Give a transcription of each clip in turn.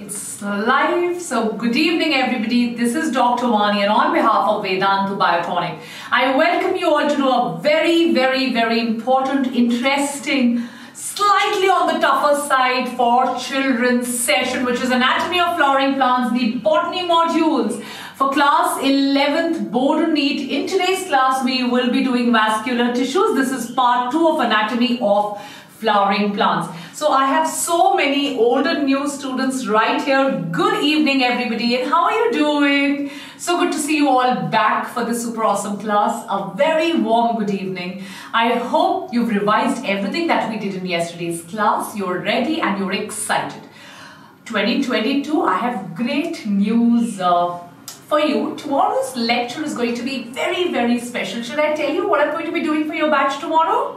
It's live. So good evening everybody. This is Dr. Vani and on behalf of Vedantu Biotonic, I welcome you all to do a very important, interesting, slightly on the tougher side for children's session, which is Anatomy of Flowering Plants, the botany modules for class 11th board and NEET. In today's class, we will be doing vascular tissues. This is part 2 of Anatomy of Flowering Plants. So I have so many old and new students right here. Good evening everybody, and how are you doing? So good to see you all back for this super awesome class. A very warm good evening. I hope you've revised everything that we did in yesterday's class. You're ready and you're excited. 2022, I have great news for you. Tomorrow's lecture is going to be very special. Should I tell you what I'm going to be doing for your batch tomorrow?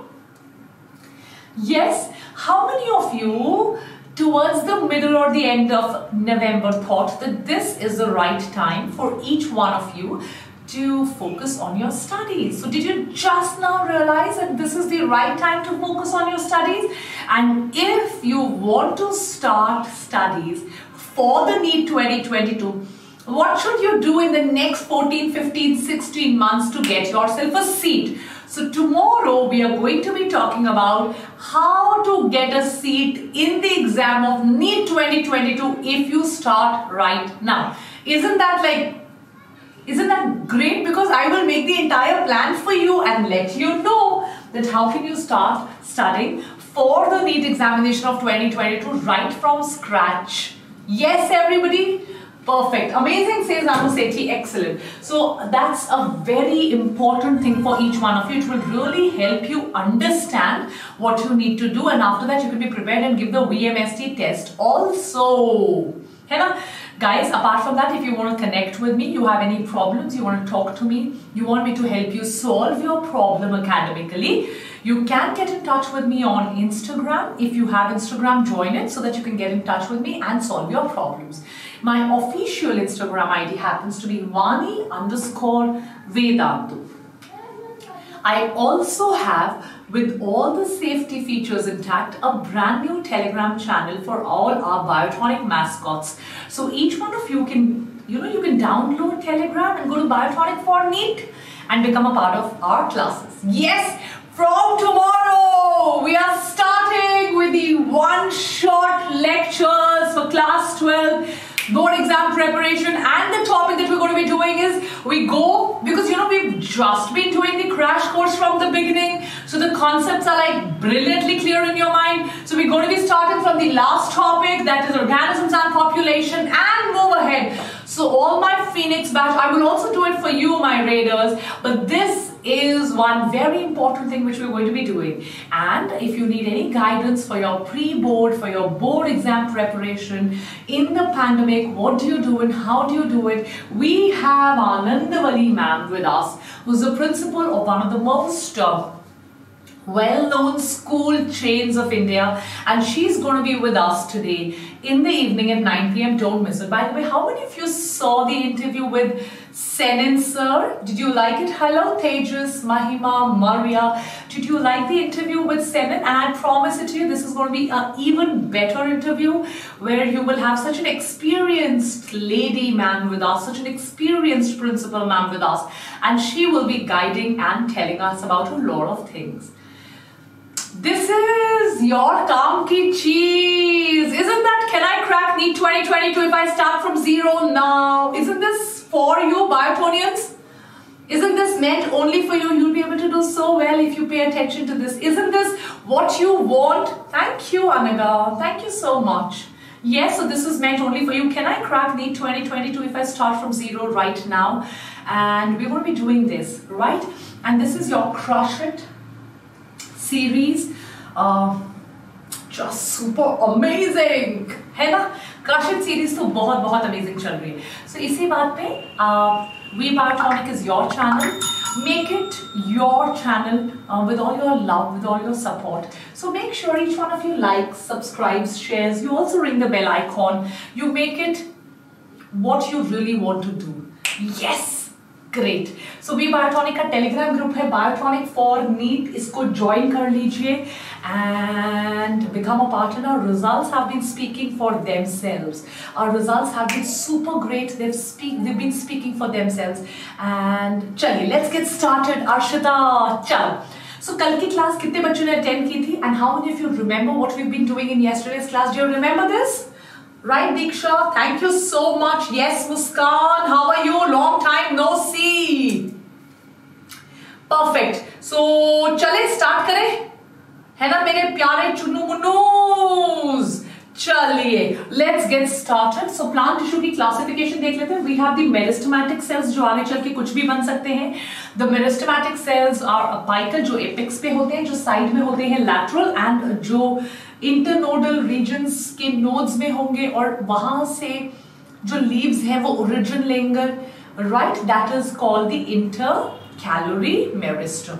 Yes, how many of you towards the middle or the end of November thought that this is the right time for each one of you to focus on your studies? So did you just now realize that this is the right time to focus on your studies? And if you want to start studies for the NEET 2022, what should you do in the next 14, 15, 16 months to get yourself a seat? So tomorrow we are going to be talking about how to get a seat in the exam of NEET 2022 if you start right now. Isn't that great? Because I will make the entire plan for you and let you know that how can you start studying for the NEET examination of 2022 right from scratch. Yes, everybody? Perfect. Amazing, says Anu Sethi. Excellent. So that's a very important thing for each one of you. It will really help you understand what you need to do, and after that you can be prepared and give the VMST test also. Guys, apart from that, if you want to connect with me, you have any problems, you want to talk to me, you want me to help you solve your problem academically, you can get in touch with me on Instagram. If you have Instagram, join it so that you can get in touch with me and solve your problems. My official Instagram ID happens to be Vani_Vedantu. I also have, with all the safety features intact, a brand new Telegram channel for all our Biotonic mascots. So each one of you can, you can download Telegram and go to Biotonic for NEET and become a part of our classes. Yes, from tomorrow we are starting with the one-shot lectures for class 12. Board exam preparation, and the topic that we're going to be doing is because we've just been doing the crash course from the beginning, so the concepts are like brilliantly clear in your mind. So we're going to be starting from the last topic, that is organisms and population, and move ahead. So all my Phoenix batch, I will also do it for you, my raiders, but this is one very important thing which we're going to be doing. And if you need any guidance for your pre-board, for your board exam preparation in the pandemic, what do you do and how do you do it, we have Anandavali ma'am with us, who's the principal of one of the most well-known school chains of India, and she's going to be with us today in the evening at 9 PM. Don't miss it. By the way, how many of you saw the interview with Senin sir? Did you like it? Hello Tejas, Mahima, Maria. Did you like the interview with Senin? And I promise it to you, this is going to be an even better interview where you will have such an experienced lady ma'am with us, such an experienced principal ma'am with us, and she will be guiding and telling us about a lot of things. This is your काम की cheese. Isn't that, can I crack NEET 2022 if I start from zero now? Isn't this for you, Biotonians? Isn't this meant only for you? You'll be able to do so well if you pay attention to this. Isn't this what you want? Thank you, Anaga. Thank you so much. Yes, so this is meant only for you. Can I crack NEET 2022 if I start from zero right now? And we're going to be doing this, right? And this is your Crush It series, just super amazing है ना? Crush It series तो बहुत amazing चल रही है. So इसी बात पे We Biotonic is your channel. Make it your channel with all your love, with all your support. So make sure each one of you likes, subscribes, shares. You also ring the bell icon. You make it what you really want to do. Yes, great. So B Biotronic का Telegram group है Biotronic for NEET, इसको join कर लीजिए and become a partner. Our results have been speaking for themselves. Our results have been super great. They've been speaking for themselves. And चलिए let's get started. Arshita चल. So कल की class कितने बच्चों ने अटेंड की थी and how many of you remember what we've been doing in yesterday's class? Do you remember this? Right, Diksha? Thank you so much. Yes, Muskan. How are you? Long time no see. Perfect. So, चले start करें? है ना मेरे प्यारे चुन्नू मुन्नूज? चलिए, let's get started. So, plant tissue की classification देख लेते हैं. We have the meristematic cells जो आगे चल के कुछ भी बन सकते हैं. The meristematic cells are apical जो apex पे होते हैं, जो side में होते हैं lateral, and जो इंटरनोडल रीजन्स के नोड्स में होंगे और वहां से जो लीव्स हैं वो ओरिजिन लेंगे, right? That is called the intercalary meristem.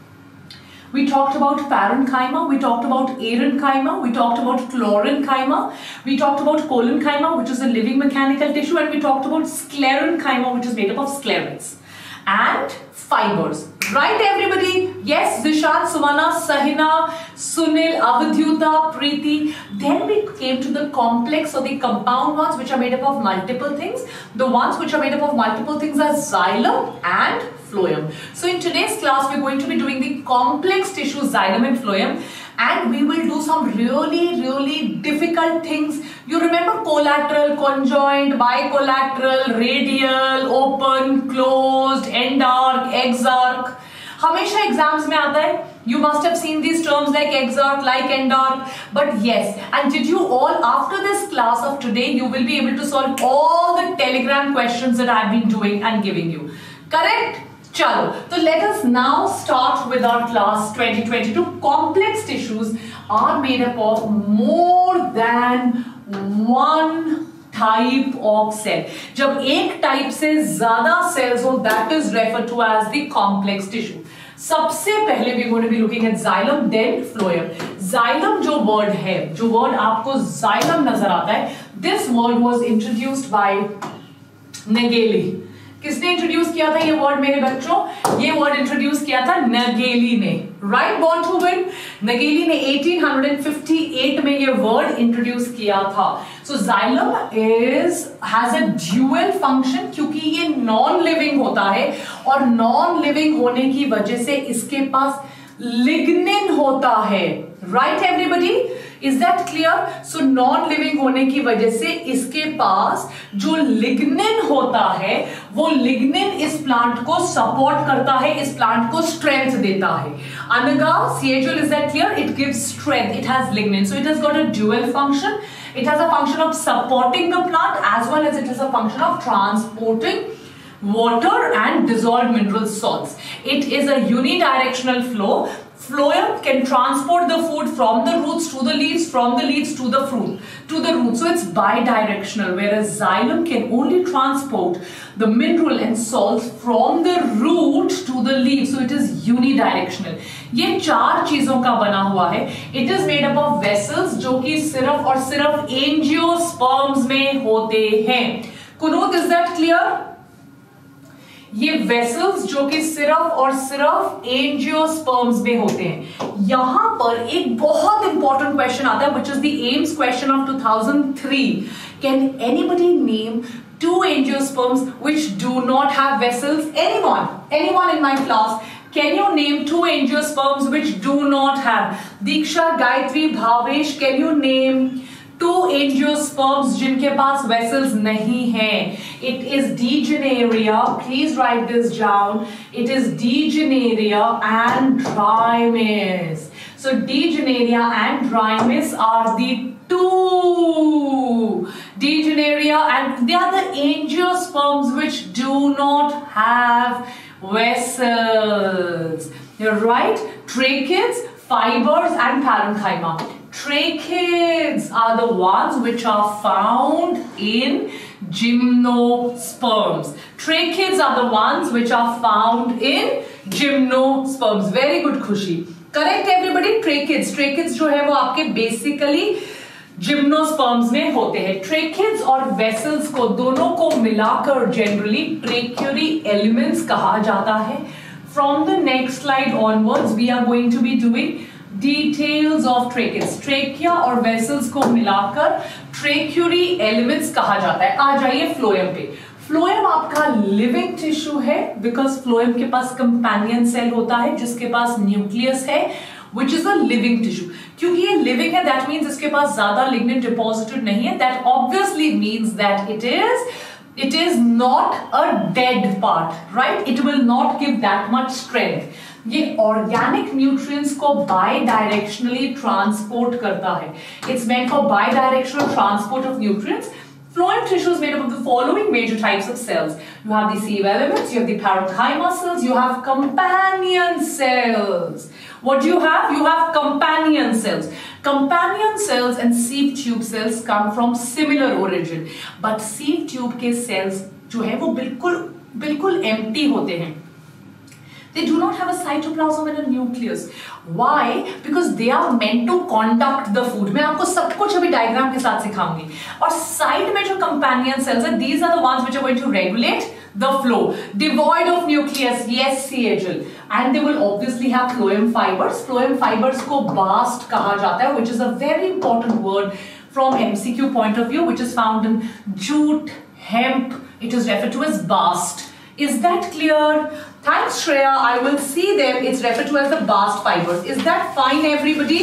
We talked about parenchyma, we talked about arenchyma, we talked about chlorenchyma, we talked about collenchyma, which is a living mechanical tissue, and we talked about sclerenchyma, which is made up of sclerates and fibers. Right, everybody? Yes, Zishan, Sumana, Sahina, Sunil, Avadhyuta, Preeti. Then we came to the complex or the compound ones, which are made up of multiple things. The ones which are made up of multiple things are xylem and phloem. So in today's class, we're going to be doing the complex tissue, xylem and phloem. And we will do some really difficult things. You remember collateral, conjoint, bicollateral, radial, open, closed, endarc, exarch. हमेशा exams में आता है. You must have seen these terms like exarch, like endarc. But yes, and did you all, after this class of today, you will be able to solve all the telegram questions that I've been doing and giving you. Correct? चलो, तो let us now start with our class 2022. Complex tissues are made up of more than one type of cell. जब एक type से ज्यादा cells हो, that is referred to as the complex tissue. सबसे पहले we're going to be looking at xylem, then phloem. Xylem जो word है, जो word आपको xylem नजर आता है, this word was introduced by Nageli. किसने इंट्रोड्यूस किया था ये वर्ड मेरे बच्चों? ये वर्ड इंट्रोड्यूस किया था नगेली ने. Right, born to win. Nageli ने 1858 में ये वर्ड इंट्रोड्यूस किया था. So xylem has a dual function, क्योंकि ये नॉन लिविंग होता है और नॉन लिविंग होने की वजह से इसके पास लिग्निन होता है. Right everybody, is that clear? So non living होने की वजह से इसके पास जो लिग्निन होता है वो लिग्निन इस प्लांट को सपोर्ट करता है, इस प्लांट को स्ट्रेंथ देता है. अनगा CHL, is that clear? It gives strength, it has lignin, so it has got a dual function. It has a function of supporting the plant as well as it has a function of transporting water and dissolved mineral salts. It is a unidirectional flow. Phloem can transport the food from the roots to the leaves, from the leaves to the fruit, to the root. So it's bidirectional, whereas xylem can only transport the mineral and salts from the root to the leaf. So it is unidirectional. ये चार चीजों का बना हुआ है. It is made up of vessels जो कि सिर्फ और सिर्फ एंजियोस्पर्म्स में होते हैं. कुनूत, is that clear? ये वेसल्स जो कि सिर्फ और सिर्फ एंजियोस्पर्म्स में होते हैं. यहां पर एक बहुत इंपॉर्टेंट क्वेश्चन आता है, which is the AIIMS question of 2003. Can anybody name two angiosperms which do not have vessels? Anyone in my class? Can you name two angiosperms which do not have? Diksha, Gayatri, Bhavesh, can you name two angiosperms जिनके पास vessels नहीं हैं? It is Degeneria. Please write this down. It is Degeneria and Drimys. So Degeneria and Drimys are the two. Degeneria, and they are the angiosperms which do not have vessels. You're right. Tracheids, fibers, and parenchyma. Tracheids are the ones which are found in gymnosperms. Tracheids are the ones which are found in gymnosperms. Very good, Khushi. Correct everybody. Tracheids जो है वो आपके basically gymnosperms में होते हैं। Tracheids और vessels को दोनों को मिलाकर जनरली ट्रेक्यूरी एलिमेंट्स कहा जाता है। From the next slide onwards we are going to be doing details of tracheids. Trachea और वेसल्स को मिलाकर ट्रेक्यूरी एलिमेंट्स कहा जाता है। आ जाइए फ्लोएम पे। फ्लोएम आपका लिविंग टिश्यू है बिकॉज फ्लोएम के पास कंपेनियन सेल होता है जिसके पास न्यूक्लियस है which is a living tissue। क्योंकि ये living है that means इसके पास ज्यादा lignin deposited नहीं है, that obviously means that it is not a dead part, right? It will not give that much strength। ये organic nutrients को bidirectionally transport करता है। It's meant for bidirectional transport of nutrients। Phloem tissue is made up of the following major types of cells. You have the sieve elements, you have the parenchyma cells, you have companion cells. What do you have? You have companion cells. Companion cells and sieve tube cells come from similar origin. But sieve tube के cells जो है वो बिल्कुल empty होते हैं। They do not have a cytoplasm and a nucleus. Why? Because they are meant to conduct the food. मैं आपको सब कुछ अभी डायग्राम के साथ सिखाऊंगी। और साइड में जो कंपेनियन सेल्स है, these are the ones which are going to regulate the flow. Devoid of nucleus, yes, CHL. And they will obviously have phloem fibers. Phloem fibers को bast कहा जाता है, which is a very important word from MCQ point of view, which is found in jute, hemp. It is referred to as bast. Is that clear? Thanks, Shreya. I will see them. It's referred to as the bast fibers. Is that fine, everybody?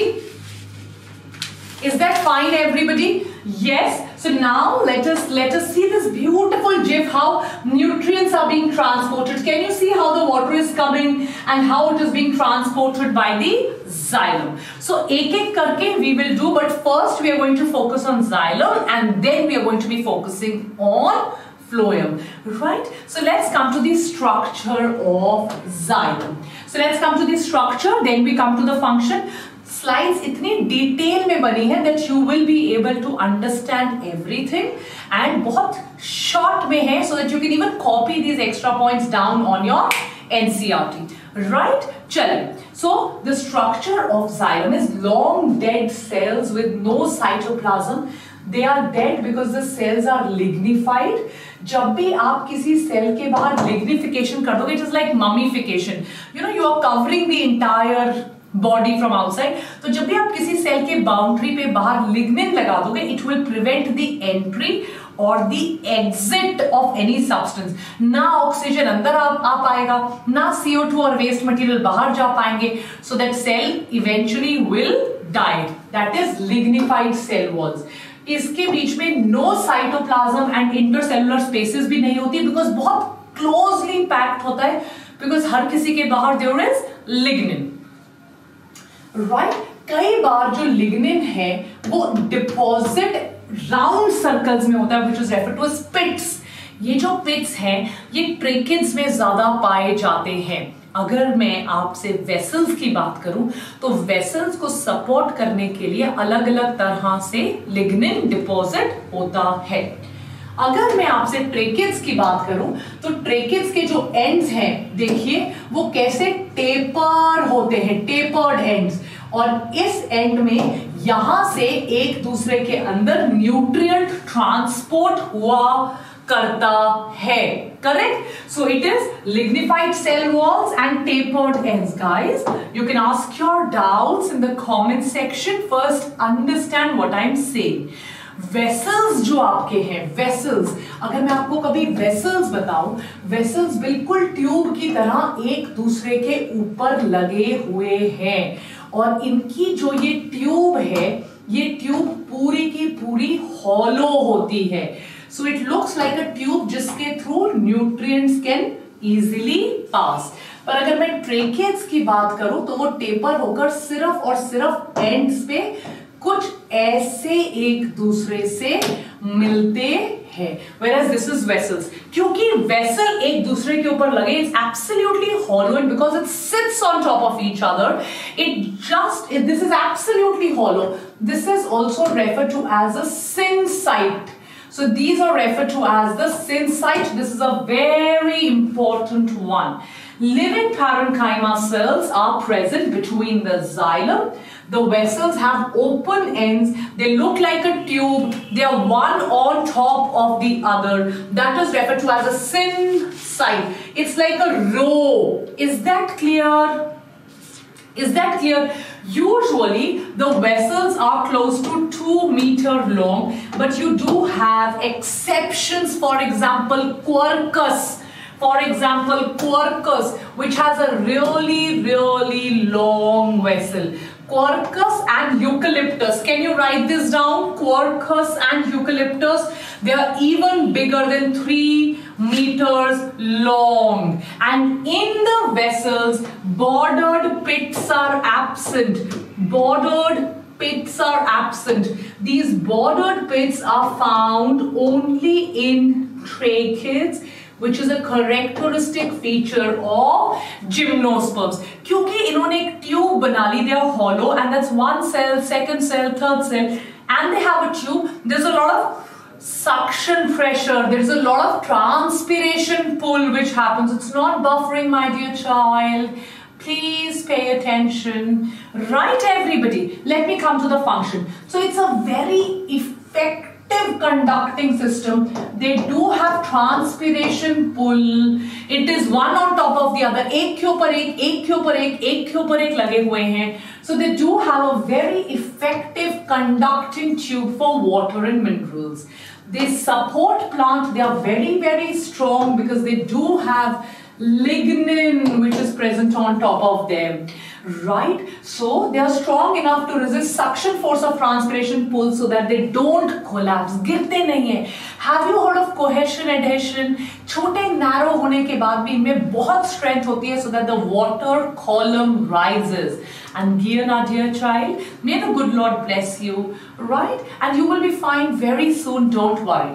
Is that fine, everybody? Yes. So now let us see this beautiful GIF, how nutrients are being transported. Can you see how the water is coming and how it is being transported by the xylem? So एक करके we will do, but first we are going to focus on xylem and then we are going to be focusing on phloem, right? So let's come to the structure of xylem. So let's come to the structure, then we come to the function. Slides इतनी detail में बनी है that you will be able to understand everything and बहुत short में है so that you can even copy these extra points down on your NCERT, right? चलिए, so the structure of xylem is long dead cells with no cytoplasm. They are dead because the cells are lignified. जब भी आप किसी cell के बाहर lignification कर दोगे, it is like mummification. You know, you are covering the entire body from outside. तो जब भी आप किसी सेल के बाउंड्री पे बाहर लिग्निन लगा दोगे, it will prevent the entry or the exit of any substance. ना ऑक्सीजन अंदर आ पाएगा, ना CO2 और वेस्ट मटेरियल बाहर जा पाएंगे, so that cell eventually will die. That is lignified cell walls. इसके बीच में no cytoplasm and intercellular spaces भी नहीं होती बिकॉज बहुत क्लोजली पैक्ड होता है बिकॉज हर किसी के बाहर देयर इज लिग्निन, राइट? कई बार जो लिग्निन है वो डिपॉजिट राउंड सर्कल्स में होता है which is referred to as pits. ये जो पिट्स हैं ये ट्रेकिड्स में ज्यादा पाए जाते हैं। अगर मैं आपसे वेसल्स की बात करूं तो वेसल्स को सपोर्ट करने के लिए अलग अलग तरह से लिग्निन डिपॉजिट होता है। अगर मैं आपसे ट्रेकिड्स की बात करूं तो ट्रेकिड्स के जो एंड्स हैं देखिए वो कैसे टेपर होते हैं, टेपर्ड एंड्स, और इस एंड में यहां से एक दूसरे के अंदर न्यूट्रिएंट ट्रांसपोर्ट हुआ करता है, correct? So it is lignified cell walls and tapered ends. Guys, you can ask your doubts in the comment section. First understand what I'm saying. Vessels जो आपके हैं, vessels, अगर मैं आपको कभी vessels बताऊं, vessels बिल्कुल ट्यूब की तरह एक दूसरे के ऊपर लगे हुए हैं और इनकी जो ये ट्यूब है, ये ट्यूब पूरी की पूरी हॉलो होती है। So it looks like a tube जिसके through nutrients can easily pass. पर अगर मैं ट्रेकिड्स की बात करूं तो वो टेपर होकर सिर्फ और सिर्फ एंड्स पे कुछ ऐसे एक दूसरे से मिलते हैं। Whereas this is vessels. क्योंकि vessel एक दूसरे के ऊपर लगे, it's absolutely hollow and because it sits on top of each other, this is absolutely hollow. This is also referred to as a syncyte. So these are referred to as the syncyte. This is a very important one. Living parenchyma cells are present between the xylem. The vessels have open ends. They look like a tube. They are one on top of the other. That is referred to as a syncyte. It's like a row. Is that clear? Is that clear? Usually the vessels are close to 2 meters long, but you do have exceptions. For example, Quercus. Which has a really long vessel. Quercus and Eucalyptus. Can you write this down? Quercus and Eucalyptus. They are even bigger than 3 meters long. And in the vessels, bordered pits are absent. These bordered pits are found only in tracheids, which is a characteristic feature of gymnosperms. क्योंकि इन्होंने एक tube बना ली, they are hollow, and that's one cell, second cell, third cell, and they have a tube. There's a lot of suction pressure, there's a lot of transpiration pull which happens. It's not buffering, my dear child. Please pay attention. Right, everybody? Let me come to the function. So it's a very effective conducting system. They do have transpiration pull. It is one on top of the other. एक के ऊपर एक लगे हुए हैं. So they do have a very effective conducting tube for water and minerals. They support plant. They are very strong because they do have lignin which is present on top of them. Right? So they are strong enough to resist suction force of transpiration pull so that they don't collapse. गिरते नहीं हैं. Have you heard of cohesion adhesion? छोटे narrow होने के बाद भी इनमें बहुत strength होती है so that the water column rises. And dear child, may the good Lord bless you. Right? And you will be fine very soon. Don't worry.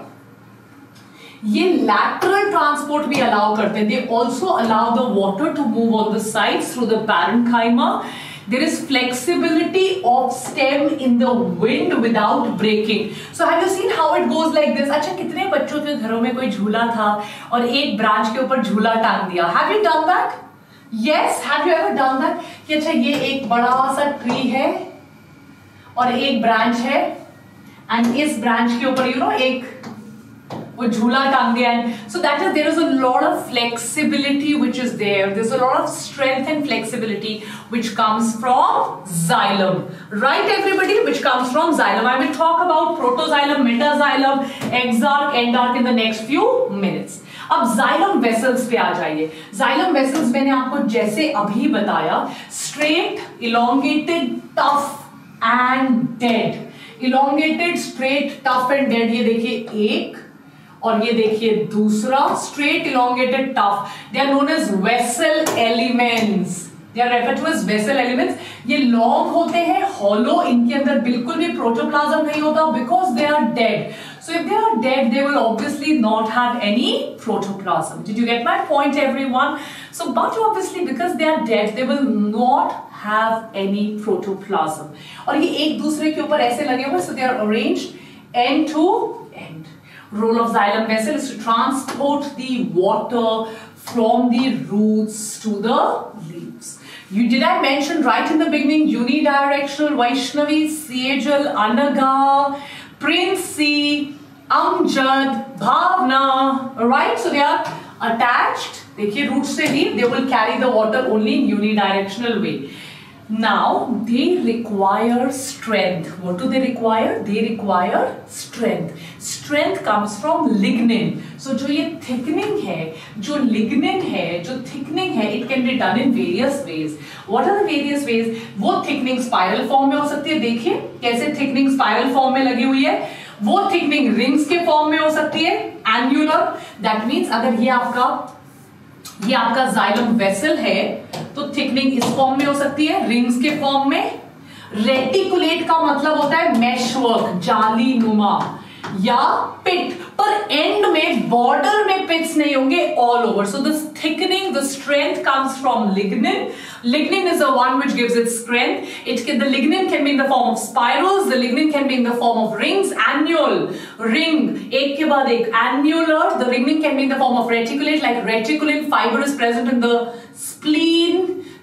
ये lateral transport भी allow करते हैं. They also allow the water to move on the sides through the parenchyma. There is flexibility of stem in the wind without breaking. So have you seen how it goes like this? अच्छा, कितने बच्चों के घरों में कोई झूला था और एक branch के ऊपर झूला टांग दिया? Have you done that? Yes, have you ever done that? कि अच्छा ये एक बड़ा सा tree है और एक branch है and इस branch के ऊपर एक वो झूला टांग दिया. So that is, there is a lot of flexibility which is there. There's a lot of strength and flexibility which comes from xylem. Right, everybody? Which comes from xylem. I will talk about protoxylem, metaxylem, exarch, endarch in the next few minutes. अब xylem vessels पे आ जाइए. Xylem vessels मैंने आपको जैसे अभी बताया, straight, elongated, tough and dead. Elongated, straight, tough and dead. ये देखिए एक और ये देखिए दूसरा. Straight, elongated, tough. They are known as vessel elements. They are referred to as vessel elements. ये long होते हैं, hollow. इनके अंदर बिल्कुल भी protoplasm नहीं होता because they are dead. So if they are dead, they will obviously not have any protoplasm. Did you get my point, everyone? So, but obviously because they are dead, they will not have any protoplasm. और ये एक दूसरे के ऊपर ऐसे लगे हुए, so they are arranged end to end. Role of xylem vessel is to transport the water from the roots to the leaves. Did I mention right in the beginning unidirectional, Vaishnavi, Sejal, Anaga, Princey, Amjad, Bhavna, right? So they are attached. देखिए roots से leaf, they will carry the water only in unidirectional way. Now they require strength. What do they require? They require strength. Strength comes from lignin. So जो ये thickening है, जो lignin है, जो thickening है, it can be done in various ways. What are the various ways? वो thickening spiral form में हो सकती है. देखिए कैसे thickening spiral form में लगी हुई है. वो thickening rings के form में हो सकती है. Annular. That means अगर ये आपका xylem vessel है तो थिकनिंग इस फॉर्म में हो सकती है, रिंग्स के फॉर्म में. रेटिकुलेट का मतलब होता है मेशवर्क, जाली नुमा या पिट, पर एंड में बॉर्डर में पिट्स नहीं होंगे, all over. So the thickening, the strength comes from lignin. Lignin is the one which gives it strength. The lignin can be in the form of spirals. The lignin can be in the form of rings. Annual, ring, एक के बाद एक. Annular, the lignin can be in the form of reticulate. Like reticulin fiber is present in the spleen,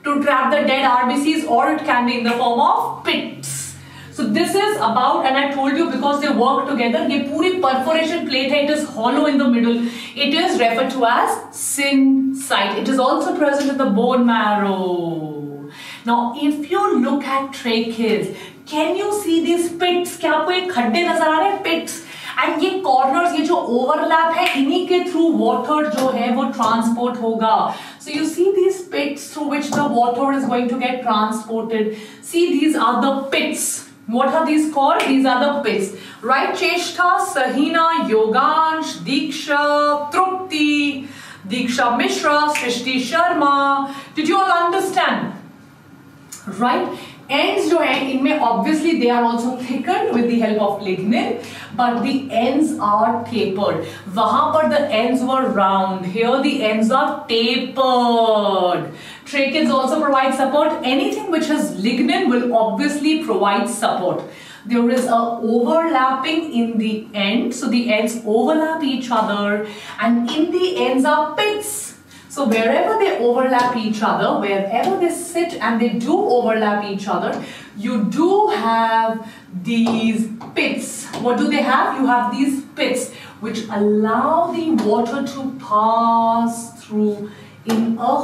to trap the dead RBCs, or it can be in the form of pits. So this is about, and I told you because they work together, ये पूरी perforation plate है, it is hollow in the middle. It is referred to as syncyte. It is also present in the bone marrow. Now, if you look at tracheas, can you see these pits? क्या आपको ये खड्डे नजर आ रहे हैं? Pits. And ये corners, ये जो overlap है, इन्हीं के through water जो है वो transport होगा. So you see these pits through which the water is going to get transported. See, these are the pits. What are these called? These are the pits. Right? Cheshta, Sahina, Yogansh, Diksha, Trupti, Diksha Mishra, Srishti Sharma. Did you all understand? Right? Ends जो है इनमें obviously they are also thickened with the help of lignin, but the ends are tapered. वहाँ पर the ends were round. Here the ends are tapered. Tracheids also provide support. Anything which has lignin will obviously provide support. There is a overlapping in the end, so the ends overlap each other, and in the ends are pits. So wherever they overlap each other, wherever they sit and they do overlap each other, you do have these pits. What do they have? You have these pits which allow the water to pass through in a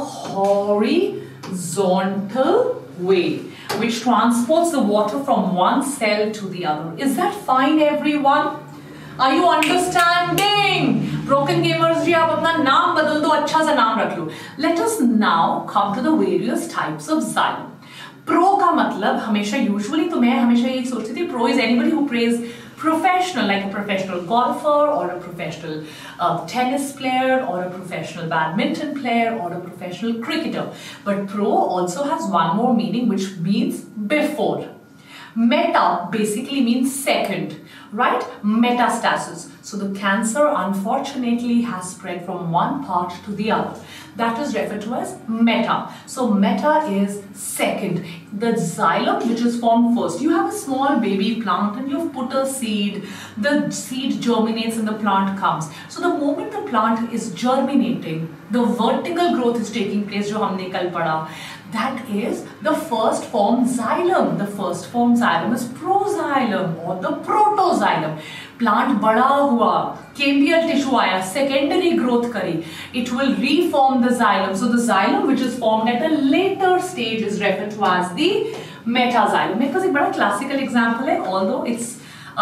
horizontal way, which transports the water from one cell to the other. Is that fine, everyone? Are you understanding? Broken gamers जी, आप अपना नाम बदल दो, अच्छा सा नाम रख लो. Let us now come to the various types of xylem. Pro का मतलब हमेशा usually तो मैं हमेशा यही सोचती थी, pro is anybody who plays professional, like a professional golfer or a professional tennis player or a professional badminton player or a professional cricketer. But pro also has one more meaning, which means before. Meta basically means second, right? Metastasis. So the cancer unfortunately has spread from one part to the other. That is referred to as meta. So meta is second. The xylem which is formed first. You have a small baby plant and you've put a seed. The seed germinates and the plant comes. So the moment the plant is germinating, the vertical growth is taking place, जो हमने कल पढ़ा. That is the first form xylem. The first form xylem is proxylem or the protoxylem. Plant बड़ा हुआ, cambial tissue आया, secondary growth करी, it will reform the xylem. So the xylem which is formed at a later stage is referred to as the metaxylem. मेरे पास एक बड़ा classical example है, although it's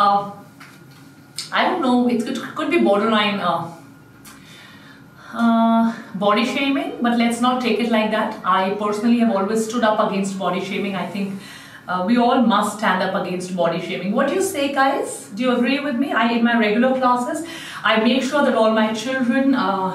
I don't know, it could be borderline body shaming, but let's not take it like that. I personally have always stood up against body shaming. I think we all must stand up against body shaming. What do you say, guys? Do you agree with me? In my regular classes, I make sure that all my children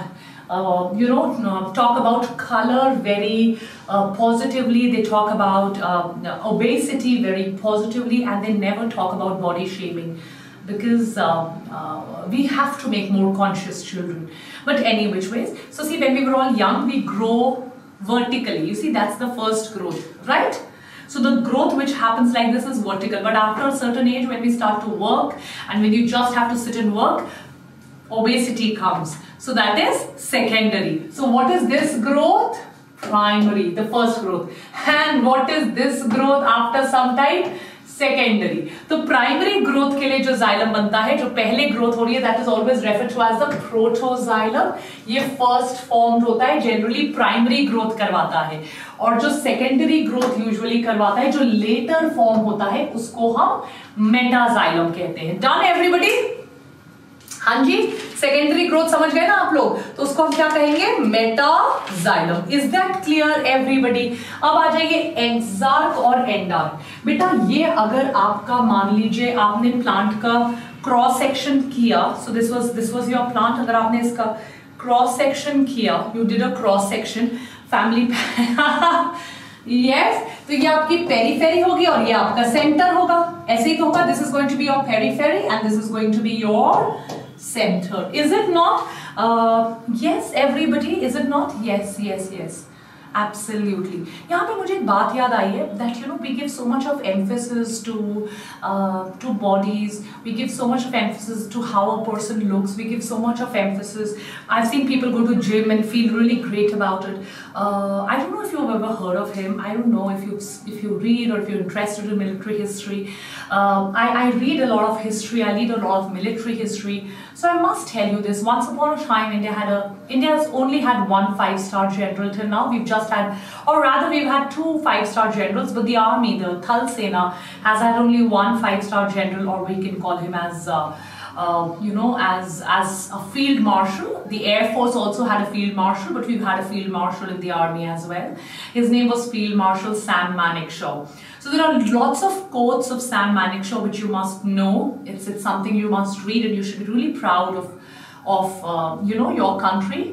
talk about color very positively. They talk about obesity very positively, and they never talk about body shaming, because we have to make more conscious children. But any which ways, so see, when we were all young, we grow vertically. You see, that's the first growth, right? So the growth which happens like this is vertical. But after a certain age, when we start to work and when you just have to sit and work, obesity comes. So that is secondary. So what is this growth? Primary, the first growth. And what is this growth after some time? Secondary. तो primary growth के लिए जो xylem बनता है, जो पहले growth हो रही है, that is always referred to as the protoxylem. ये फर्स्ट फॉर्म होता है, जनरली प्राइमरी ग्रोथ करवाता है, और जो सेकेंडरी ग्रोथ यूजुअली करवाता है, जो लेटर फॉर्म होता है, उसको हम मेटाजाइलम कहते हैं. Done everybody? हाँ जी, सेकेंडरी ग्रोथ समझ गए ना आप लोग? तो उसको हम क्या कहेंगे? Metaxylem. Is that clear everybody? अब आ जाइए एक्सार्क और एंडार्क. बेटा ये अगर आपका मान लीजिए आपने प्लांट का क्रॉस सेक्शन किया, so this was your plant. अगर आपने इसका क्रॉस सेक्शन किया, you did a cross section, family yes, तो ये आपकी पेरीफेरी होगी और ये आपका सेंटर होगा. ऐसे ही होगा. This is going to be your periphery and this is going to be your center. Is it not? Yes, everybody. Is it not? Yes, yes, yes. Absolutely. यहाँ पे मुझे एक बात याद आई है that we give so much of emphasis to bodies. We give so much of emphasis to how a person looks. We give so much of emphasis. I've seen people go to gym and feel really great about it. I don't know if you've ever heard of him. I don't know if you read or if you're interested in military history. I read a lot of history. I read a lot of military history. So I must tell you this. Once upon a time, India's only had one 5-star general till now. We've just had, or rather we've had 2 5-star generals, but the army, the Thal Sena, has had only one 5-star general, or we can call him as as a field marshal. The Air Force also had a field marshal, but we've had a field marshal in the army as well. His name was Field Marshal Sam Manekshaw. So there are lots of quotes of Sam Manekshaw which you must know. It's something you must read, and you should be really proud of your country.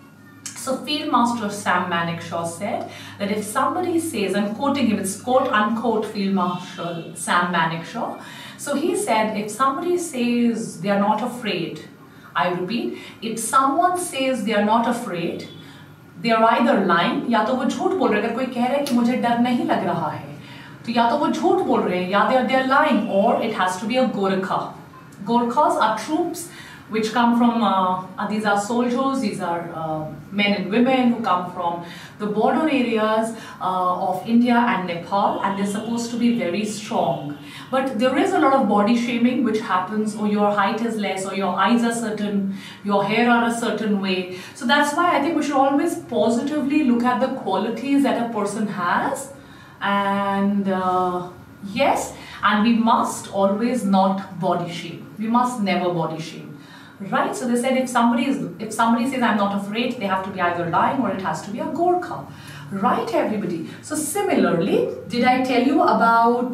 So Field Marshal Sam Manekshaw said that if somebody says, I'm quoting him, it's quote unquote Field Marshal Sam Manekshaw. So he said, if somebody says they are not afraid, I repeat, if someone says they are not afraid, they are either lying, या तो वो झूठ बोल रहे हैं. अगर कोई कह रहा है कि मुझे डर नहीं लग रहा है, तो या तो वो झूठ बोल रहे हैं, या they are lying, or it has to be a Gorkha. Gorkhas are troops which come from, these are soldiers, these are men and women who come from the border areas of India and Nepal, and they're supposed to be very strong. But there is a lot of body shaming which happens, or your height is less, or your eyes are certain, your hair are a certain way. So that's why I think we should always positively look at the qualities that a person has, and yes, and we must always not body shame. We must never body shame. Right, so they said if somebody says I'm not afraid, they have to be either lying or it has to be a Gorkha. Right, everybody. So similarly, did I tell you about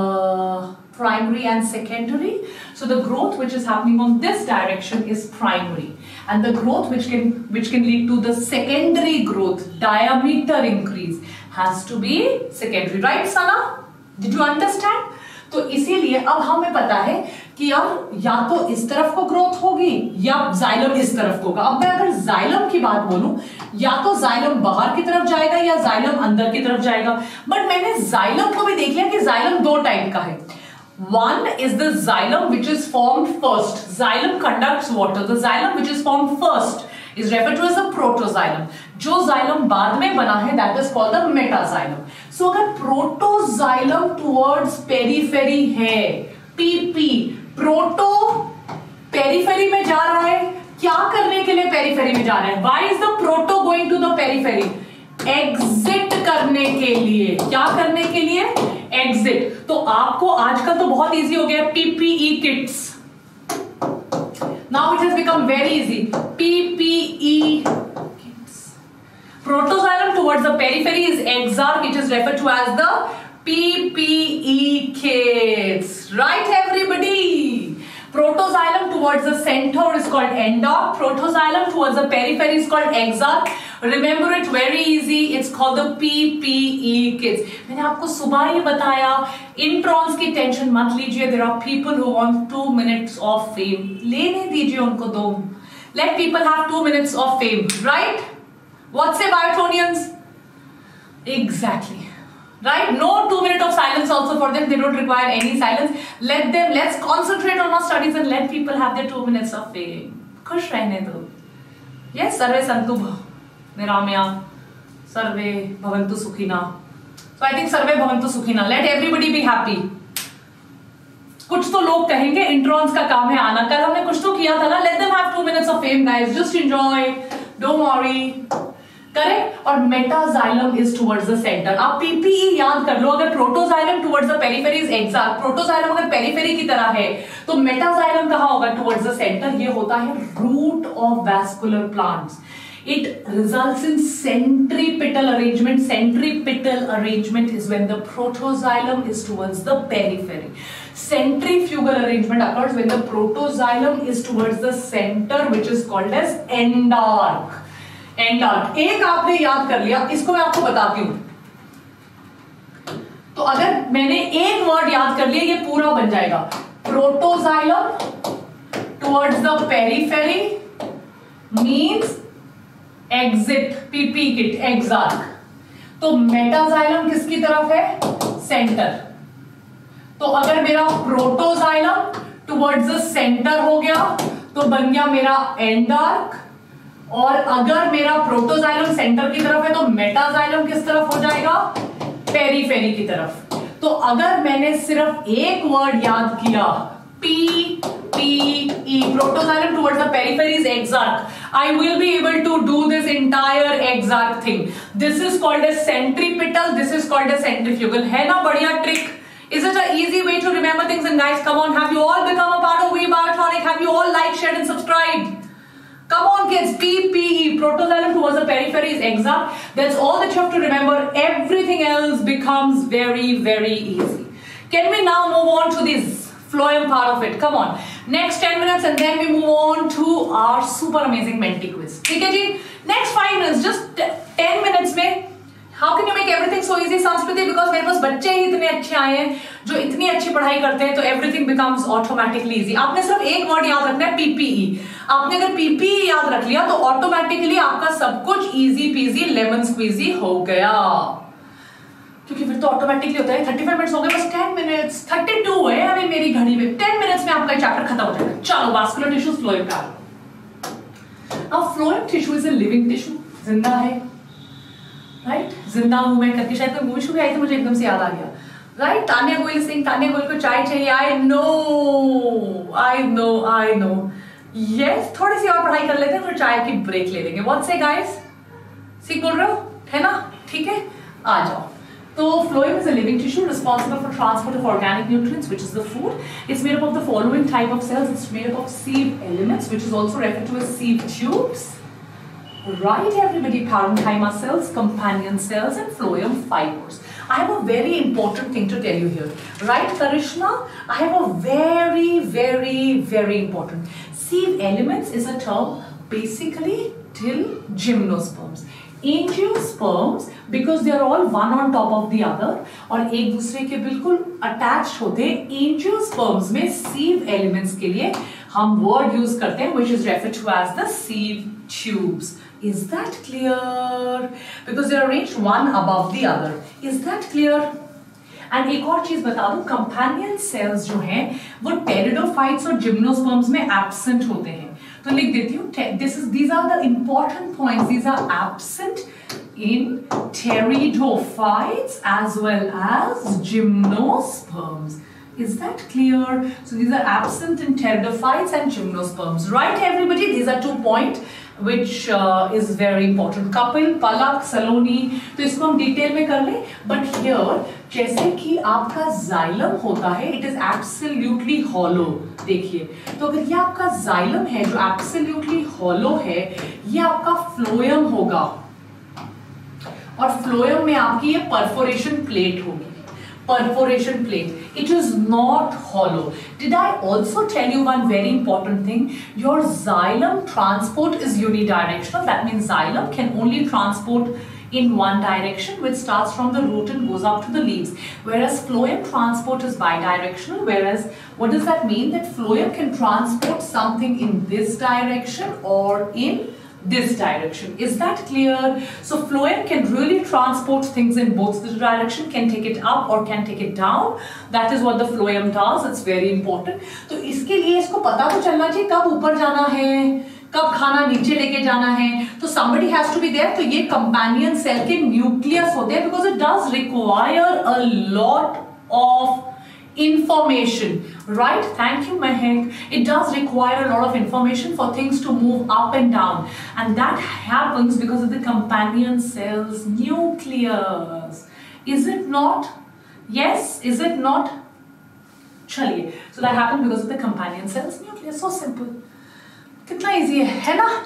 primary and secondary? So the growth which is happening on this direction is primary, and the growth which can lead to the secondary growth, diameter increase, has to be secondary. Right, Sana? Did you understand? तो इसीलिए अब हमें पता है कि यार या तो इस तरफ को ग्रोथ होगी या जाइलम इस तरफ को होगा. अब मैं अगर जाइलम की बात बोलूं, या तो जाइलम बाहर की तरफ जाएगा या जाइलम अंदर की तरफ जाएगा. बट मैंने जाइलम को भी देख लिया कि जाइलम 2 टाइप का है. One is the xylem which is formed first. Xylem conducts water. The xylem which is formed first is referred to as a protoxylem. जो xylem बाद में बना है, that is called the metaxylem. So अगर protoxylem towards periphery है, PP, proto periphery में जा रहा है. क्या करने के लिए periphery में जा रहा है? Why is the proto going to the periphery? Exit करने के लिए. क्या करने के लिए? Exit. तो आपको आजकल तो बहुत easy हो गया, PPE kits. Now it has become very easy. PPE kits. Protoxylem towards the periphery is exarch. It is referred to as the PPE kits. Right, everybody? Protoxylem towards the center is called endarch. Protoxylem towards the periphery is called exarch. Remember it very easy. It's called the PPE kits. मैंने आपको सुबह ही बताया. Introns की tension मत लीजिए. There are people who want 2 minutes of fame. लेने दीजिए उनको दो. Let people have 2 minutes of fame, right? What say Biotonians? Exactly. Right? No 2 minutes of silence also for them. They don't require any silence. Let's concentrate on our studies and let people have their 2 minutes of fame. खुश रहने दो. Yes, सर्वे संतु निरामया, सर्वे भवन्तु सुखिना. So I think सर्वे भवन्तु सुखिना. Let everybody be happy. कुछ तो लोग कहेंगे introns का काम है आना. कल हमने कुछ तो किया था ना. Let them have 2 minutes of fame, guys. Just enjoy. Don't worry. Correct. और metaxylem is towards the center. आप पीपीई याद कर लो. अगर protoxylem towards the periphery is exarch. Protoxylem अगर पेरिफेरी की तरह है तो मेटाजाइलम कहां होगा? Towards the center. ये होता है root of vascular plants. It results in centripetal arrangement. Centripetal arrangement is when the protoxylem is towards the periphery. Centrifugal arrangement occurs when the protoxylem is towards the center, which is called as endarch. Endarch. एक आपने याद कर लिया, इसको मैं आपको बताती हूं. तो अगर मैंने एक वर्ड याद कर लिया, ये पूरा बन जाएगा. Protoxylem towards the periphery means exit, PP kit, exarch. तो मेटाजाइलम किसकी तरफ है? सेंटर। तो अगर मेरा प्रोटोजाइलम टुवर्ड्स द सेंटर हो गया तो बन गया मेरा एंड आर्क, और अगर मेरा प्रोटोजाइलम सेंटर की तरफ है तो मेटाजाइलम किस तरफ हो जाएगा? पेरीफेरी की तरफ। तो अगर मैंने सिर्फ एक वर्ड याद किया, P P E, protoxylem towards the periphery is exarch, I will be able to do this entire exarch thing. This is called as centripetal, this is called as centrifugal. है ना बढ़िया trick? Is it an easy way to remember things? And guys, come on, have you all become a part of We Biotronic? Have you all liked, shared and subscribed? Come on kids, PPE, protoxylem towards the periphery is exarch. That's all that you have to remember. Everything else becomes very, very easy. Can we now move on to this phloem part of it? Come on. Next 10 minutes and then we move on to our super amazing Menti quiz. ठीक है जी? Next 5 minutes, just 10 minutes में How can you make everything so easy, संस्कृति? Because मेरे पास बच्चे ही इतने अच्छे आए हैं जो इतनी अच्छी पढ़ाई करते हैं, तो everything becomes automatically easy. आपने सिर्फ एक वर्ड याद रखना है, PPE. आपने अगर PPE याद रख लिया तो ऑटोमेटिकली आपका सब कुछ easy peasy lemon squeezy हो गया, क्योंकि फिर तो ऑटोमेटिकली होता है 35 मिनट्स हो गए, बस 10 मिनट्स 32 है अभी मेरी घड़ी में, 10 मिनट्स में आपका चैप्टर खत्म हो जाएगा. चलो वास्कुलर टिश्यूज, फ्लोएम का. अब phloem tissue is a living tissue, जिंदा है, राइट? जिंदा हूं मैं करके शायद कोई मूवी भी आई थी, मुझे एकदम से याद आ गया, राइट? तान्या गोयल सिंह, तान्या गोयल को चाय चाहिए. आई नो यस, थोड़ी सी और पढ़ाई कर लेते हैं फिर चाय की ब्रेक ले लेंगे. व्हाट से गाइस, ठीक बोल रहे हो, है ना? ठीक है, आ जाओ. So phloem is a living tissue responsible for transport of organic nutrients, which is the food. It's made up of the following type of cells. It's made up of sieve elements, which is also referred to as sieve tubes. Right, everybody? Parenchyma cells, companion cells, and phloem fibers. I have a very important thing to tell you here. Right, Karishma? I have a very, very, very important. Sieve elements is a term basically till gymnosperms. Angiosperms, because they are all one on top of the other और एक दूसरे के बिल्कुल attached होते हैं. Angiosperms में sieve elements के लिए हम word use करते हैं which is referred to as the sieve tubes. Is that clear? Because they are arranged one above the other. Is that clear? And एक और चीज बता दूं, companion cells जो हैं वो pteridophytes और gymnosperms में absent होते हैं. तो लिख देती हूँ, these are the important points. These are absent in pteridophytes as well as gymnosperms. Is that clear? So these are absent in pteridophytes and gymnosperms. Right, everybody? These are 2 points which is very important. Kapil, Palak, Saloni. तो इसको हम detail में कर लें. But here, जैसे कि आपका xylem होता है, it is absolutely hollow. देखिए, तो अगर ये आपका जाइलम है जो absolutely hollow है, ये आपका फ्लोएम होगा और फ्लोएम में आपकी ये परफोरेशन प्लेट होगी. Perforation plate. It is not hollow. Did I also tell you one very important thing? Your xylem transport is unidirectional. That means xylem can only transport in one direction, which starts from the root and goes up to the leaves. Whereas phloem transport is bidirectional. Whereas what does that mean? That phloem can transport something in this direction or in this direction. Is that clear? So phloem can really transport things in both the direction, can take it up or can take it down. That is what the phloem does. It's very important. तो इसके लिए इसको पता तो चलना चाहिए कब ऊपर जाना है, कब खाना नीचे लेके जाना है. तो somebody has to be there. तो ये companion cell के nucleus होते हैं because it does require a lot of information, right? Thank you, Mehek. It does require a lot of information for things to move up and down, and that happens because of the companion cell's nucleus. Is it not? Yes, is it not? Chaliye. So that happens because of the companion cell's nucleus. So simple. Kitna easy hai na?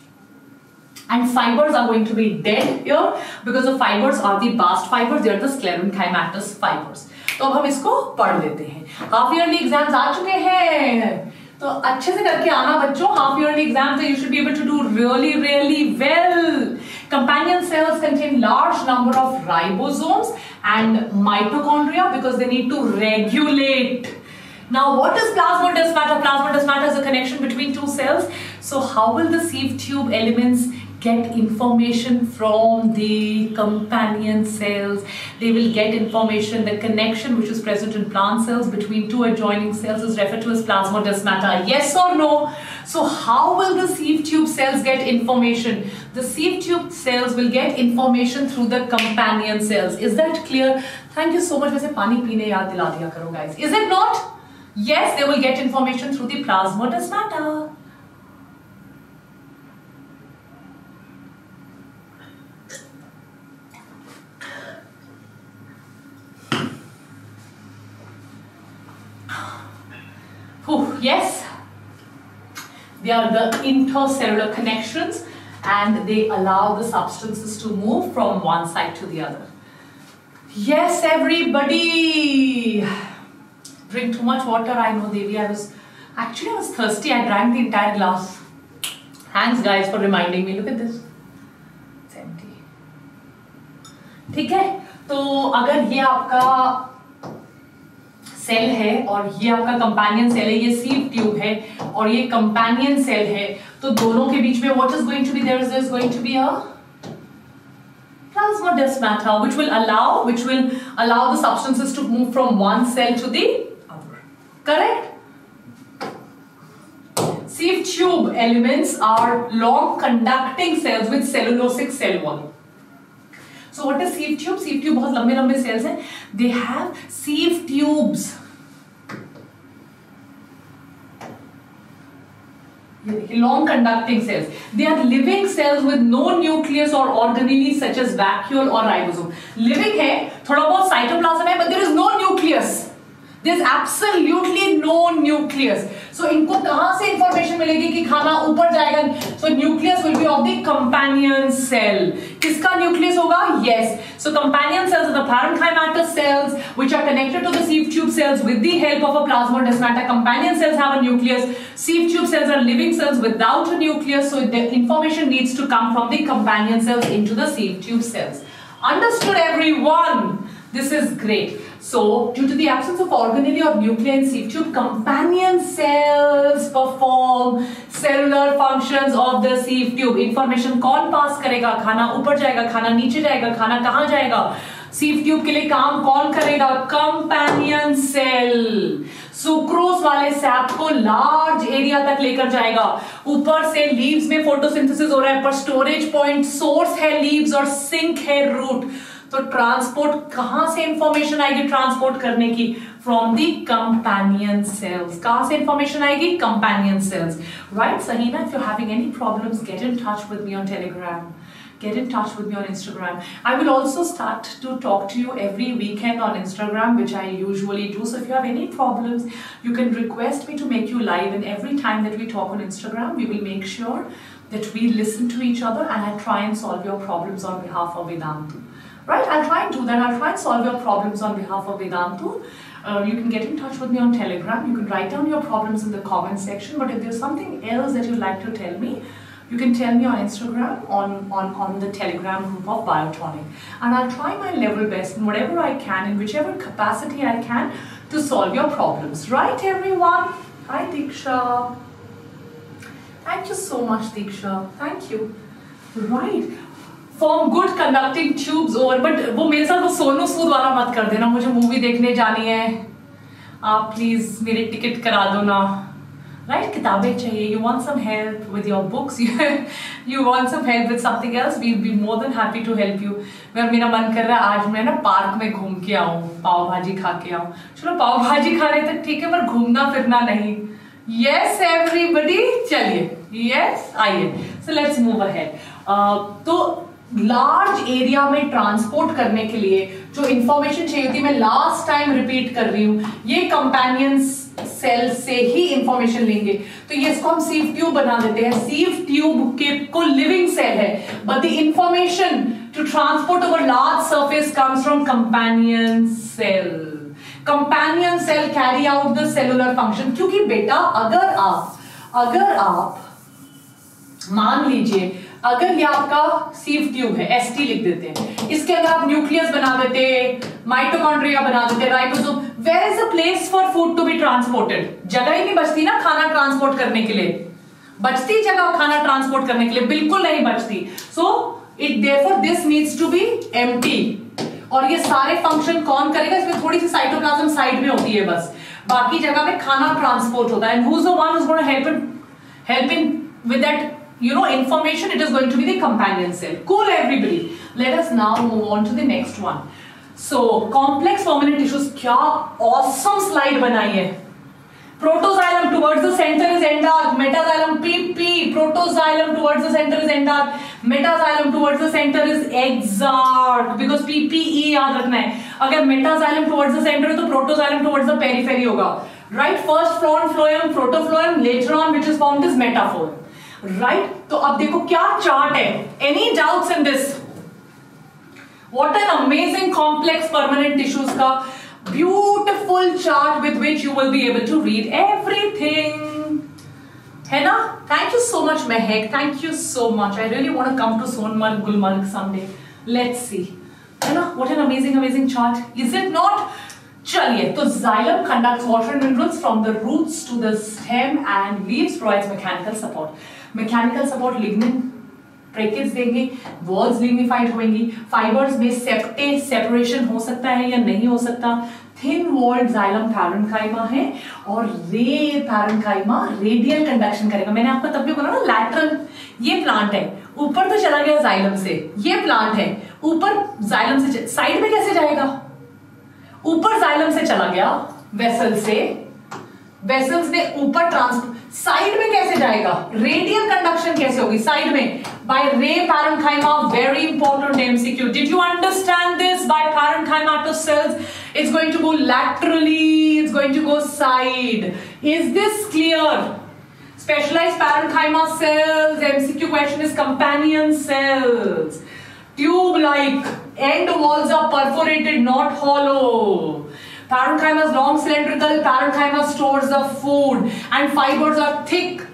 And fibers are going to be dead here because the fibers are the bast fibers. They are the sclerenchymatous fibers. तो अब हम इसको पढ़ लेते हैं. Half yearly exams आ चुके हैं, तो अच्छे से करके आना बच्चों. हाफ ईयरली एग्जाम तो you should be able to do really well. Companion cells contain large number of ribosomes and mitochondria because they need to regulate. Now what is plasmodesmata? Plasmodesmata is a connection between two cells. So how will the sieve tube elements get information from the companion cells. They will get information. The connection which is present in plant cells between two adjoining cells is referred to as plasmodesmata. Yes or no? So how will the sieve tube cells get information? The sieve tube cells will get information through the companion cells. Is that clear? Thank you so much. वैसे पानी पीने याद दिला दिया करो guys. Is it not? Yes, they will get information through the plasmodesmata. Yes, they are the intercellular connections and they allow the substances to move from one side to the other. Yes, everybody. Drink too much water. I know, Devi. I was thirsty. I drank the entire glass. Thanks guys for reminding me. Look at this. It's empty. ठीक है, तो अगर ये आपका cell है और ये आपका कंपेनियन सेल है, ये सीव ट्यूब है और ये कंपेनियन सेल है, तो दोनों के बीच में what is going to be, there is going to be a plasmodesmata which will allow the substances to move from one cell to the other. Correct? Sieve tube elements are long conducting cells with cellulosic cell wall. So what is sieve tube? Sieve tube बहुत लंबे लंबे cells हैं. They have sieve tubes. ये देखिए, long conducting cells. They are living cells with no nucleus or organelles such as vacuole or ribosome. Living है, थोड़ा बहुत cytoplasm है, but there is no nucleus. There is absolutely no nucleus. So इनको कहाँ से information मिलेगी कि खाना ऊपर जाएगा? So nucleus will be of the companion cell. किसका nucleus होगा? Yes. So companion cells are the parenchymatous cells which are connected to the sieve tube cells with the help of a plasmodesmata. Companion cells have a nucleus. Sieve tube cells are living cells without a nucleus. So the information needs to come from the companion cells into the sieve tube cells. Understood, everyone? This is great. So, due to the absence of organelle or nuclei in sieve tube, companion cells perform cellular functions of the sieve tube. Information कौन पास करेगा? खाना ऊपर जाएगा, खाना नीचे जाएगा, खाना कहाँ जाएगा? sieve tube के लिए काम कौन करेगा? Companion cell. सुक्रोज वाले सैप को लार्ज एरिया तक लेकर जाएगा. ऊपर से लीव्स में फोटोसिंथेसिस हो रहा है, पर स्टोरेज पॉइंट सोर्स है लीव्स और सिंक है रूट. तो ट्रांसपोर्ट कहां से इंफॉर्मेशन आएगी ट्रांसपोर्ट करने की? From the companion cells. कहां से इंफॉर्मेशन आएगी? Companion cells. राइट सहीना? If you having any problems, get in touch with me on Telegram, get in touch with me on Instagram. I will also start to talk to you every weekend on Instagram, which I usually do. So if you have any problems, you can request me to make you live, and every time that we talk on Instagram, we will make sure that we listen to each other and I try and solve your problems on behalf of Vedantu. Right? I'll try and do that. I'll try and solve your problems on behalf of Vedantu. You can get in touch with me on Telegram. You can write down your problems in the comment section. But if there's something else that you'd like to tell me, you can tell me on Instagram on the Telegram group of Biotonic. And I'll try my level best in whatever I can, in whichever capacity I can, to solve your problems. Right, everyone? Hi, Diksha. Thank you so much, Diksha. Thank you. Right. Form good conducting tubes over. But वो मेरे साथ वो सोनू सूद वाला मत कर देना. मुझे movie देखने जानी है. आप प्लीज मेरी टिकट करा दो ना. Right? किताबें चाहिए. You want some help with your books? You want some help with something else? We'll be more than happy to help you. मेरा मन कर रहा है आज मैं ना पार्क में घूम के आऊँ, पाव भाजी खा के आऊँ. चलो पाव भाजी खा रहे तक ठीक है, पर घूमना फिरना नहीं. Yes, everybody. चलिए. Yes, आइए. So let's move ahead. तो लार्ज एरिया में ट्रांसपोर्ट करने के लिए जो इंफॉर्मेशन चाहिए होती है, मैं लास्ट टाइम रिपीट कर रही हूँ, ये कंपेनियन सेल से ही इंफॉर्मेशन लेंगे. तो ये इसको हम सीव ट्यूब बना देते हैं. सीव ट्यूब के को लिविंग सेल है, but the information to transport over large surface comes from companion cell. Companion cell carry out the cellular function. क्योंकि बेटा अगर आप मान लीजिए अगर ये आपका सीव ट्यूब है, एसटी लिख देते हैं, इसके अंदर आप न्यूक्लियस बना देते, माइटोकॉन्ड्रिया बना देते, ribosome, where is a place for food to be transported? जगह ही नहीं बचती ना खाना ट्रांसपोर्ट करने के लिए. बचती जगह खाना ट्रांसपोर्ट करने के लिए? बिल्कुल नहीं बचती. So it therefore this needs to be empty. और ये सारे फंक्शन कौन करेगा? इसमें थोड़ी सी साइटोप्लाज्म साइड में होती है बस, बाकी जगह पे खाना ट्रांसपोर्ट होता है. And who is the one who is going to help in with that information? It is going to be the companion cell. Cool everybody. Let us now move on to the next one. So complex permanent tissues. क्या awesome slide बनाई है. Protoxylem towards the center is endarch. Metaxylem PP. Protoxylem towards the center is endarch. Metaxylem towards the center is exarch. Because PPE याद रखना है. अगर metaxylem towards the center है तो protoxylem towards the periphery होगा. Right, first phloem, protophlorium, later on which is formed is metaphlorium. Right, तो अब देखो क्या चार्ट है. Any doubts in this? What an amazing complex permanent tissues का beautiful chart with which you will be able to read everything. है ना? Thank you so much Mehak. Thank you so much. I really want to come to Sonmarg, Gulmarg someday. Let's see. है ना? What an amazing chart. Is it not? चलिए, तो xylem conducts water and minerals from the roots to the stem and leaves, provides mechanical support. Mechanical support lignin brackets देंगे, walls lignified होंगी, fibres में separation हो सकता है या नहीं हो सकता. थिन वॉल्ड जाइलम पैरेन्काइमा है और रे पैरेन्काइमा रेडियल कंडक्शन करेगा. मैंने आपको तब भी बोला ना लैटरल. ये प्लांट है, ऊपर तो चला गया जाइलम से. ये प्लांट है, ऊपर जाइलम से साइड में कैसे जाएगा? ऊपर जाइलम से चला गया वेसल से, वेसल्स ने ऊपर साइड में कैसे जाएगा? रेडियल कंडक्शन कैसे होगी साइड में? By ray parenchyma. Very important MCQ. Did you understand this? By parenchymatous cells it's going to go laterally, it's going to go side. Is this clear? Specialized parenchyma cells. MCQ question is companion cells. Tube-like end walls are perforated, not hollow. Parenchyma is long cylindrical. Parenchyma stores the food, and fibers are thick.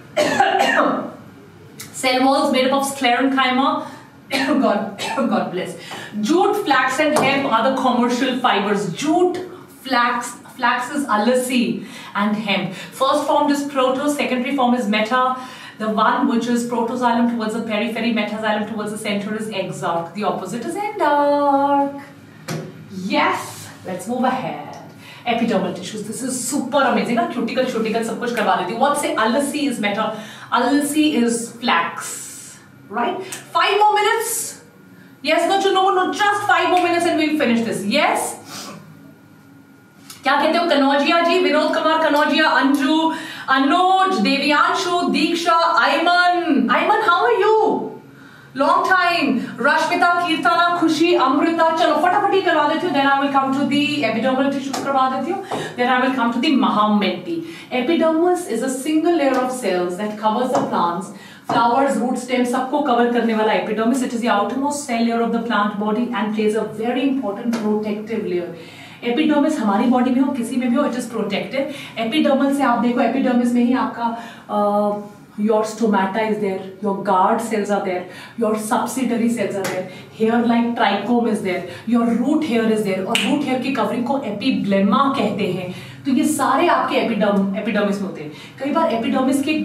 Cell walls made up of sclerenchyma. God bless. Jute, flax, and hemp are the commercial fibers. Jute, flax is Alissi and hemp. First form is proto, secondary form is meta. The one which is protoxylem towards the periphery, metaxylem towards the center is exarch. The opposite is endarch. Yes, let's move ahead. Epidermal tissues. This is super amazing. Cuticle सब कुछ करवा देती हूँ. What say Alissi is meta, Alissi is flax. Right? 5 more minutes. Yes, no, just 5 more minutes and we'll finish this. Yes. क्या कहते हो? Kanojia ji, Vinod Kumar Kanojia, Anju, Anuj, Deviyanshu, Diksha, Ayman, how are you? Long time. Rashmita, Kirtana, Khushi, Amrita. चलो फटाफटी करवा देती हूँ. Then I will come to the epidermal tissues करवा देती हूँ. Then I will come to the महामेंटी. Epidermis is a single layer of cells that covers the plants, flowers, root, stem, सबको कवर करने वाला epidermis. It is the outermost cell layer of the plant body and plays a very important protective layer. Epidermis हमारी body में हो, किसी में भी हो, इट इज प्रोटेक्टिव. एपिडर्मल से आप देखो, एपिडर्मिस में ही आपका your stomata is there, your guard cells are there, your subsidiary cells are there, hair like trichome is there, your root hair is there. और root hair की covering को epiblema कहते हैं. तो ये सारे आपके एपिडर्मिस में होते हैं. कई बार एपिडर्मिस की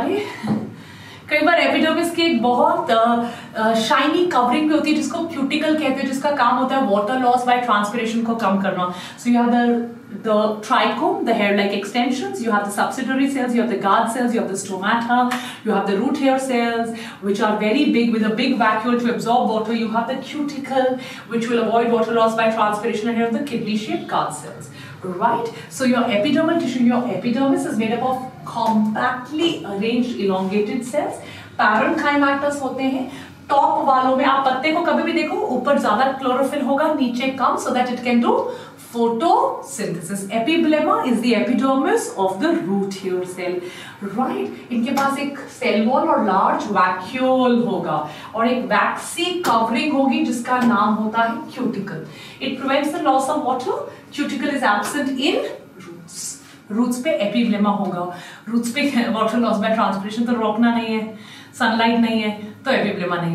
एक बहुत शाइनी कवरिंग भी होती है जिसको क्यूटिकल कहते हैं, जिसका काम होता है वाटर लॉस बाय ट्रांसपिरेशन को कम करना. So you have the trichome, the hair-like extensions, you have the subsidiary cells, you have the guard cells, you have the stomata, you have the root hair cells, which are very big with a big vacuole to absorb water. You have the cuticle, which will avoid water loss by transpiration, and you have the kidney-shaped guard cells. Right? So your epidermal tissue, your epidermis is made up of compactly arranged elongated cells. Parenchymatous होते हैं. Top वालों में आप पत्ते को कभी भी देखो, ऊपर ज्यादा क्लोरोफिल होगा, नीचे कम, so that it can do photosynthesis. Epiblema is the epidermis of the root hair cell. Right? इनके पास एक सेल वॉल और लार्ज वैक्यूल होगा और एक वैक्सी कवरिंग होगी जिसका नाम होता है cuticle. It prevents the loss of water. Cuticle is absent in roots. Roots पे एपिब्लेमा होगा. रूट्स पे वाटर लॉस बाय ट्रांसपिरेशन तो रोकना नहीं है, सनलाइट नहीं है तो एपिब्लेमा नहीं होगी.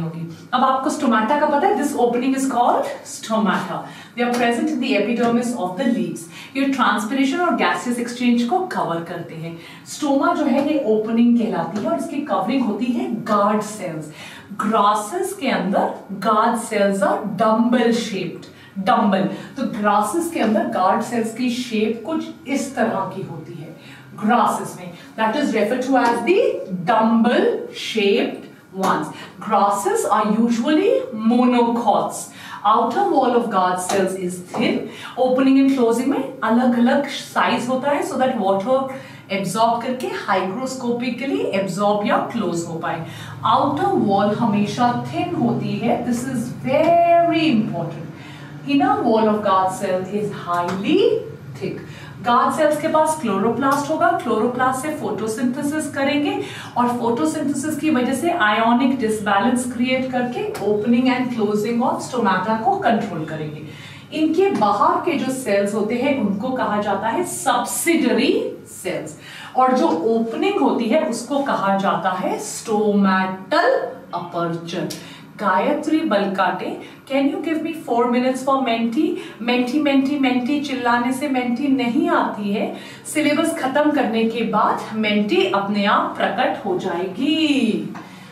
अब आपको स्टोमाटा का पता है, this opening is called stomata. They are present in the epidermis of the leaves. ये ट्रांसपिरेशन और गैसियस एक्सचेंज को कवर करते हैं. स्टोमा जो है ये ओपनिंग कहलाती है और इसकी कवरिंग होती है गार्ड सेल्स. ग्रासेस के अंदर guard cells are dumbbell shaped. Dumbbell, तो ग्रासेस के अंदर गार्ड सेल्स की शेप कुछ इस तरह की होती है ग्रासेस में. That is referred to as the dumbbell shaped ones. Grasses are usually monocots. Outer wall of guard cells is thin. Opening and closing में अलग-अलग size होता है so that water absorb करके hygroscopically absorb या close हो पाए. Outer wall हमेशा thin होती है. This is very important. Inner wall of guard cell is highly thick. Guard cells के पास क्लोरोप्लास्ट होगा. क्लोरोप्लास्ट से फोटोसिंथेसिस करेंगे और फोटोसिंथेसिस की वजह से आयोनिक डिसबैलेंस क्रिएट करके opening and closing of stomata को कंट्रोल करेंगे. इनके बाहर के जो सेल्स होते हैं उनको कहा जाता है सब्सिडरी सेल्स और जो ओपनिंग होती है उसको कहा जाता है stomatal aperture. Gayatri Balkate, can you give me 4 minutes for Menti. Menti Menti Menti चिल्लाने से मेंटी नहीं आती है. सिलेबस खत्म करने के बाद मेंटी अपने आप प्रकट हो जाएगी.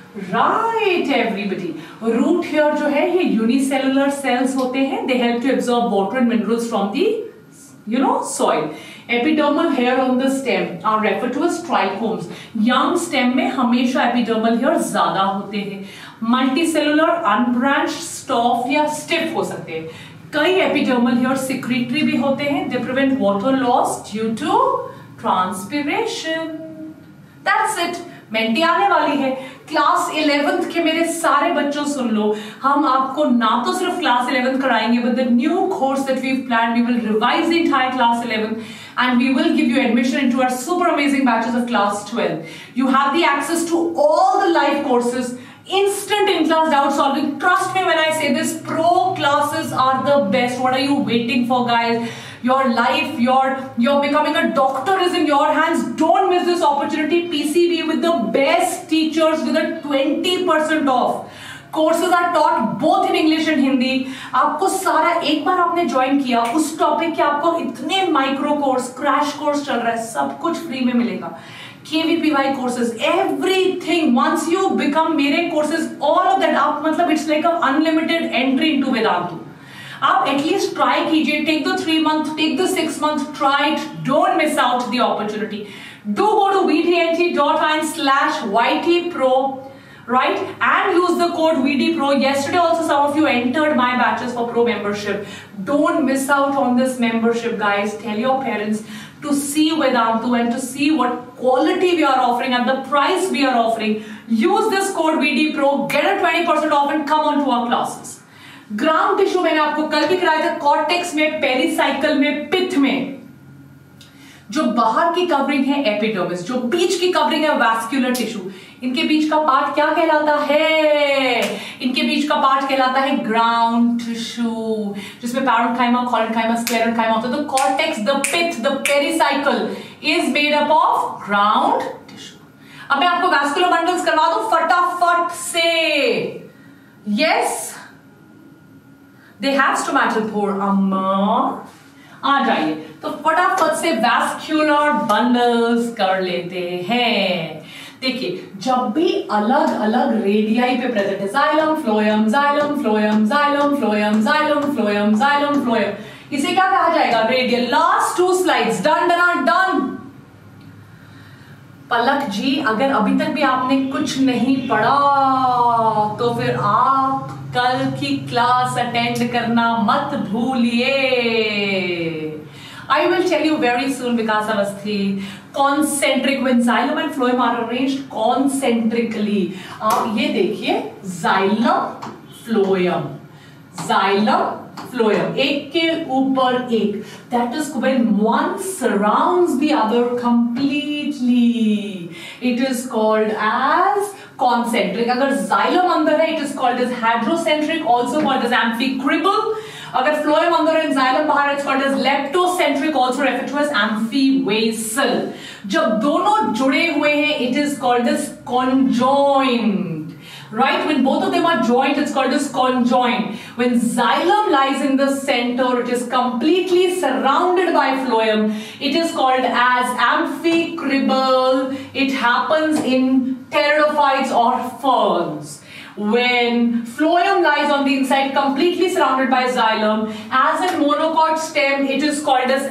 Right everybody. रूट हेयर जो है ये यूनिसेलुलर सेल्स होते हैं. They help to absorb water and minerals from the soil. Epidermal hair on the stem are referred to as trichomes. Young stem में हमेशा epidermal hair ज्यादा होते हैं. Multicellular, unbranched, soft या stiff हो सकते हैं. कई epidermal hair secretory भी होते हैं. They prevent water loss due to transpiration. That's it. Menti आने वाली है. क्लास 11th के मेरे सारे बच्चों सुन लो, हम आपको ना तो सिर्फ क्लास 11th कराएंगे, but the new course that we've planned, we will revise the entire class 11 and we will give you admission into our super amazing batches of class 12. You have the access to all the live courses, instant in-class doubt solving. Trust me when I say this, pro classes are the best. What are you waiting for, guys? Your life, your becoming a doctor is in your hands. Don't miss this opportunity. PCB with the best teachers with a 20% off. Courses are taught both in English and Hindi. आपको सारा एक बार आपने join किया उस topic के आपको इतने micro course, crash course चल रहा है, सब कुछ फ्री में मिलेगा. KVPY courses, everything. Once you become मेरे courses, all of that आप मतलब it's like a unlimited entry into Vedantu. आप एटलीस्ट ट्राई कीजिए. Take the 3 month, take the 6 month, try it. Don't miss out the opportunity. Do go to vdnt.in/ytpro, right, and use the code VDPro. Yesterday also some of you entered my batches for pro membership. Don't miss out on this membership, guys. Tell your parents to see Vedantu and to see what quality we are offering at the price we are offering. Use this code VDPro, get a 20% off and come on to our classes. Ground tissue मैंने आपको कल भी कराया था. Cortex में, pericycle में, पिथ में जो बाहर की कवरिंग है एपिडर्मिस, जो बीच की कवरिंग है वैस्कुलर टिश्यू. इनके बीच का पार्ट क्या कहलाता है? इनके बीच का पार्ट कहलाता है ग्राउंड टिश्यू, जिसमें पैरेन्काइमा, कोलेन्काइमा, स्क्लेरेन्काइमा होता है. तो cortex, the pith, the pericycle is made up of ground tissue. अब मैं आपको वैस्कुलर बंडल्स करवा दूं फटाफट से. Yes, They have stomatal pore. आ जाइए तो फटाफट से वैस्कुलर बंडल्स कर लेते हैं. देखिए, जब भी अलग अलग रेडियाई पे प्रेजेंट है, xylem phloem, xylem phloem, xylem phloem, xylem phloem, xylem phloem, इसे क्या कहा जाएगा? Radial. Last 2 slides, done done done. Palak ji, अगर अभी तक भी आपने कुछ नहीं पढ़ा तो फिर आप कल की क्लास अटेंड करना मत भूलिए. I will tell you very soon, Vikas Avasthi. Concentric, when xylem and phloem are arranged concentrically. आप ये देखिए, xylem, phloem, xylem, phloem, एक के ऊपर एक. That is when one surrounds the other completely. It is called as concentric. अगर xylem अंदर है, it is called as hydrocentric, also called as amphicribal. अगर phloem अंदर है, xylem बाहर, it's called as leptocentric, also referred to as amphivasal. जब दोनों जुड़े हुए हैं, it is called as conjoined. Right? When both of them are joined, it's called as conjoined. When xylem lies in the center, it is completely surrounded by phloem. It is called as amphicribal. It happens in pteridophytes or ferns. When phloem lies on the inside, completely surrounded by xylem, as in monocot stem, it is called as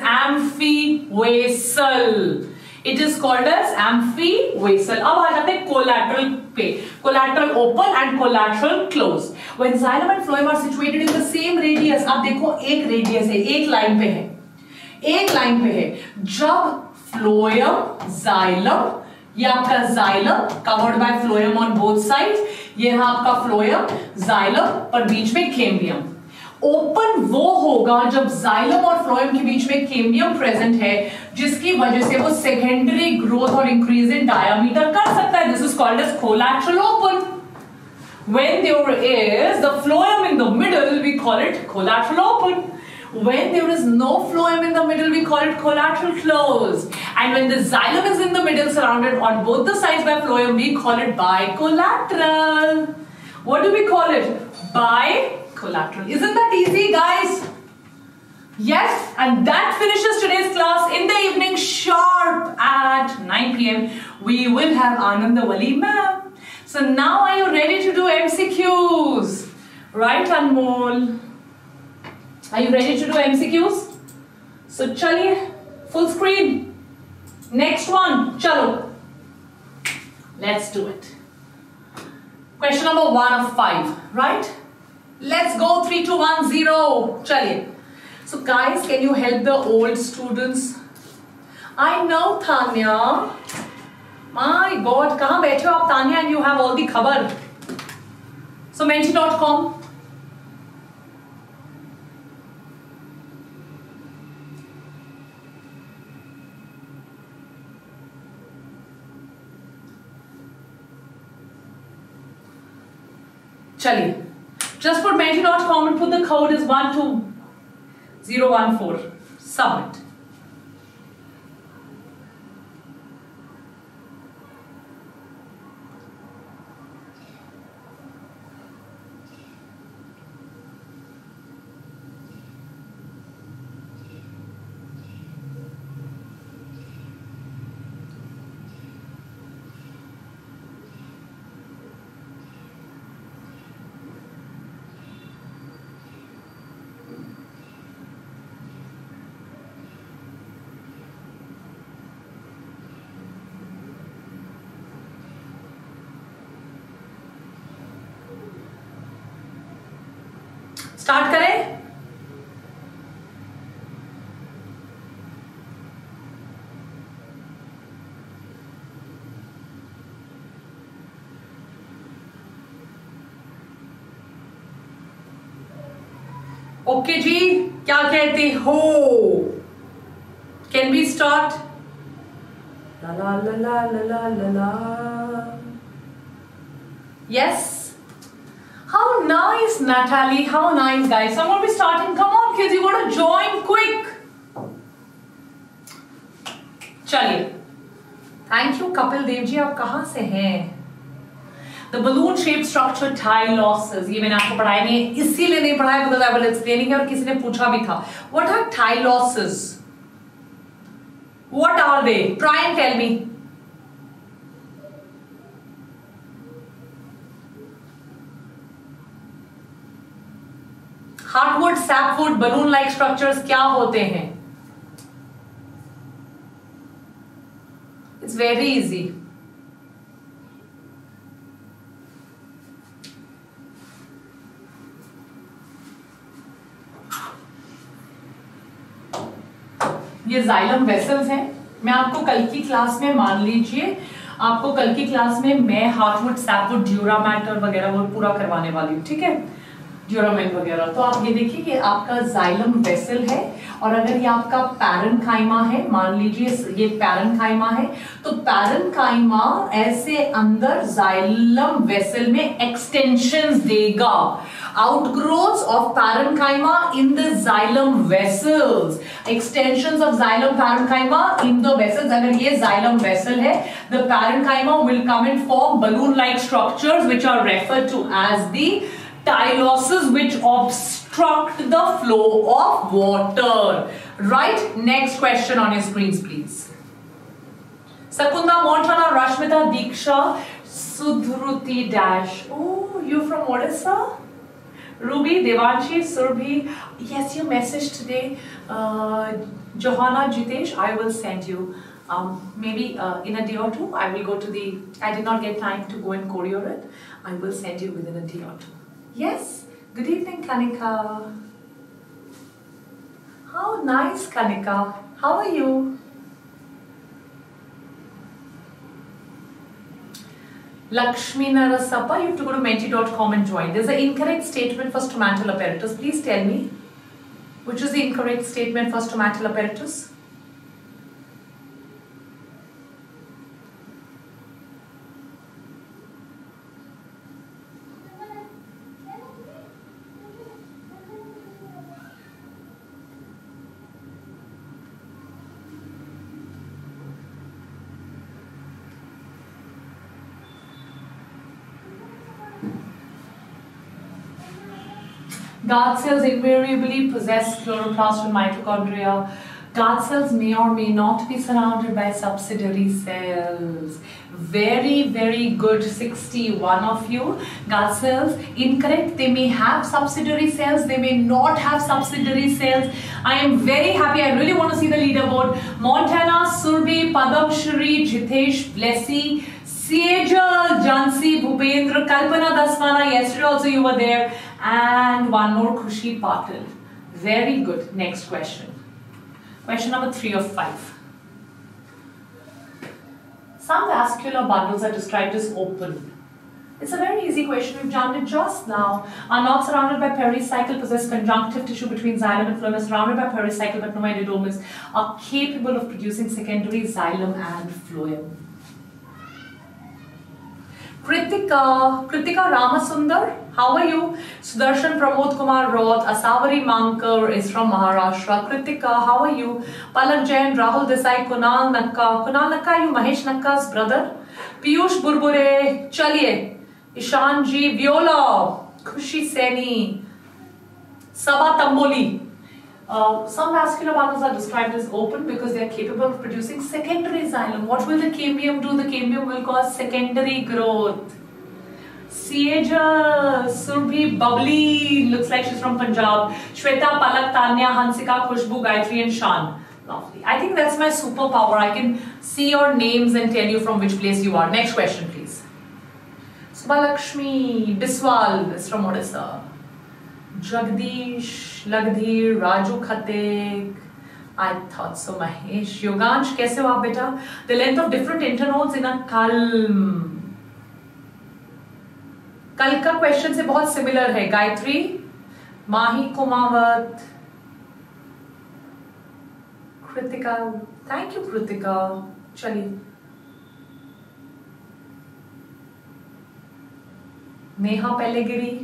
amphiwasal. It is called as amphiwasal. अब आ जाते हैं collateral पे. Collateral open and collateral close. When xylem and phloem are situated in the same radius, अब देखो एक radius है, एक line पे है, एक line पे है. जब phloem, xylem, ये आपका xylem covered by phloem on both sides, ये है आपका phloem, xylem पर बीच में cambium. ओपन वो होगा जब xylem और phloem के बीच में cambium प्रेजेंट है, जिसकी वजह से वो सेकेंडरी ग्रोथ और इंक्रीज इन डायमीटर कर सकता है. This is called as collateral open. When there is the phloem in the middle, we call it collateral open. When there is no phloem in the middle, we call it collateral close. And when the xylem is in the middle, surrounded on both the sides by phloem, we call it bicollateral. What do we call it? Bicollateral. Isn't that easy, guys? Yes, and that finishes today's class. In the evening, sharp at 9 p.m., we will have Anandawali ma'am. So now are you ready to do MCQs? Right, Anmol? Are you ready to do MCQs? So chaliye, full screen. Next one, chalo. Let's do it. Question number 1 of 5, right? Let's go 3, 2, 1, 0. Chaliye. So guys, can you help the old students? I know, Tanya. My God, कहाँ बैठे हो आप Tanya, and you have all the खबर. So menti.com. चलिए, just put menti.com and put the code is 12014. Submit. Start करें. Okay जी, क्या कहते हो? Can we start? ला ला ला ला ला ला ला. Yes. How nice, Natalie. How nice, guys. So I'm going to be starting. Come on, kids. You got to join quick. चलिए. Thank you, Kapil Dev ji. आप कहाँ से हैं? The balloon shaped structure tyloses. ये मैंने आपको पढ़ाया नहीं, इसीलिए नहीं पढ़ाया because I will explaining है और किसी ने पूछा भी था. What are tyloses? What are they? Try and tell me. Heartwood, sapwood, balloon like structures क्या होते हैं? It's very easy. ये जाइलम वेसल्स हैं. मैं आपको कल की क्लास में, मान लीजिए आपको कल की क्लास में मैं हार्टवुड, सैपवुड, ड्यूरा मैटर वगैरह वो पूरा करवाने वाली हूँ, ठीक है? ड्यूरामिन वगैरह। तो आप ये देखिए कि आपका जाइलम वेसल है, और अगर ये आपका पैरेन्काइमा है, मान लीजिए ये पैरेन्काइमा है, तो पैरेन्काइमा ऐसे अंदर जाइलम वेसल में एक्सटेंशंस देगा, outgrowths of parenchyma in the xylem vessels, extensions of xylem parenchyma in the vessels. अगर ये xylem vessel है, the parenchyma will come and form balloon-like structures which are referred to as the tyloses, which obstruct the flow of water. Right? Next question on your screens, please. Sakunda, Montana, Rashmita, Diksha, Sudhruti Dash. Oh, you're from Odisha? Ruby, Devanshi, Surbhi. Yes, you messaged today. Johanna, Jitesh, I will send you. Maybe in a day or two, I will go to the... I did not get time to go and courier it. I will send you within a day or two. Yes. Good evening, Kanika. How nice, Kanika. How are you? Lakshmi Narasappa, you have to go to menti.com and join. There's an incorrect statement for stomatal apparatus. Please tell me, which is the incorrect statement for stomatal apparatus? Guard cells invariably possess chloroplast and mitochondria. Guard cells may or may not be surrounded by subsidiary cells. Very, very good, 61 of you. Guard cells, incorrect. They may have subsidiary cells. They may not have subsidiary cells. I am very happy. I really want to see the leaderboard. Montana, Surbhi, Padam, Shri, Jitesh, Blessy, Sejal, Jansi, Bhupendra, Kalpana Dasmana. Yesterday also you were there. And one more, Khushi Patil. Very good. Next question. Question number 3 of 5. Some vascular bundles are described as open. It's a very easy question. We've done it just now. Are not surrounded by pericycle, possess conjunctive tissue between xylem and phloem, surrounded by pericycle but no endodermis, are capable of producing secondary xylem and phloem. Kritika Ramasundar, how are you? Sudarshan Pramod Kumar Roth, Asavari Mankar is from Maharashtra. Kritika, how are you? Palak Jain, Rahul Desai, Kunal Nakka, you Mahesh Nakka's brother? Piyush Burbure, Chaliye, Ishan Ji, Viola, Khushi Seni, Sabha Tamboli. Some vascular bundles are described as open because they are capable of producing secondary xylem. What will the cambium do? The cambium will cause secondary growth. Sieja, Surbhi, Bubbly, looks like she's from Punjab. Shweta, Palak, Tanya, Hansika, Khushbu, Gayatri and Shan. Lovely. I think that's my superpower. I can see your names and tell you from which place you are. Next question, please. Subhalakshmi, Biswal is from Odisha. Jagdish, Lagdhir, Raju Khatek. I thought so, Mahesh. Yogansh, kaise ho aap beta? The length of different internodes in a kalm. कल का question से बहुत similar है. Gayatri, Mahi Kumawat, Kritika. Thank you Kritika. चलिए, Neha पेलेगिरी.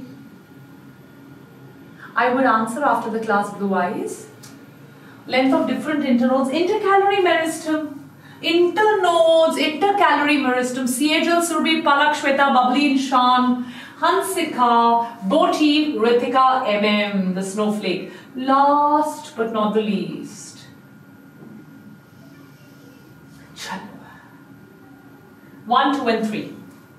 I would answer after the class. Blue eyes. Length of different internodes. Intercalary meristem. Internodes. Intercalary meristem. Siejal, Surbhi, Palak, Shweta, Bubbly, Shan, Hansika, Boti, Ritika, MM, the snowflake. Last but not the least. Chalo. 1, 2 and 3.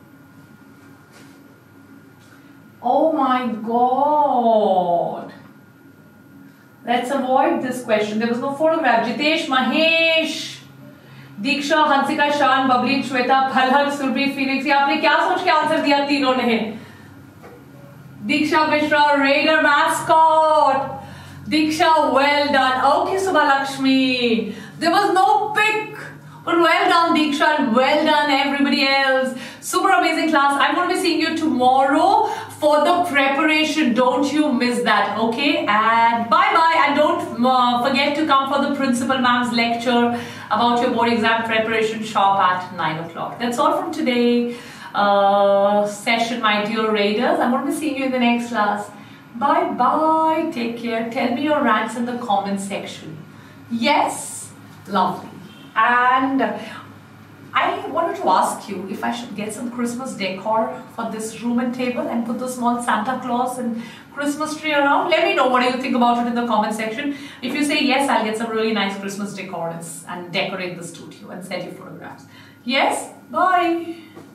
Oh my God. Let's avoid this question. There was no photograph. Jitesh, Mahesh, Diksha, Hansika, Shan, Bubbly, Shweta, Palak, Surbhi, Phoenix. ये आपने क्या सोच के answer दिया तीनों ने? Diksha Mishra, Raider mascot. Diksha, well done. Okay, Subhalakshmi. There was no pick. But well done, Diksha, and well done, everybody else. Super amazing class. I'm going to be seeing you tomorrow for the preparation. Don't you miss that, okay? And bye-bye, and don't forget to come for the Principal Ma'am's lecture about your board exam preparation sharp at 9 o'clock. That's all from today session, my dear raiders. I'm going to be seeing you in the next class. Bye-bye, take care. Tell me your ranks in the comment section. Yes? Lovely. And I wanted to ask you if I should get some Christmas decor for this room and table and put the small Santa Claus and Christmas tree around. Let me know what do you think about it in the comment section. If you say yes, I'll get some really nice Christmas decor and decorate the studio and send you photographs. Yes? Bye.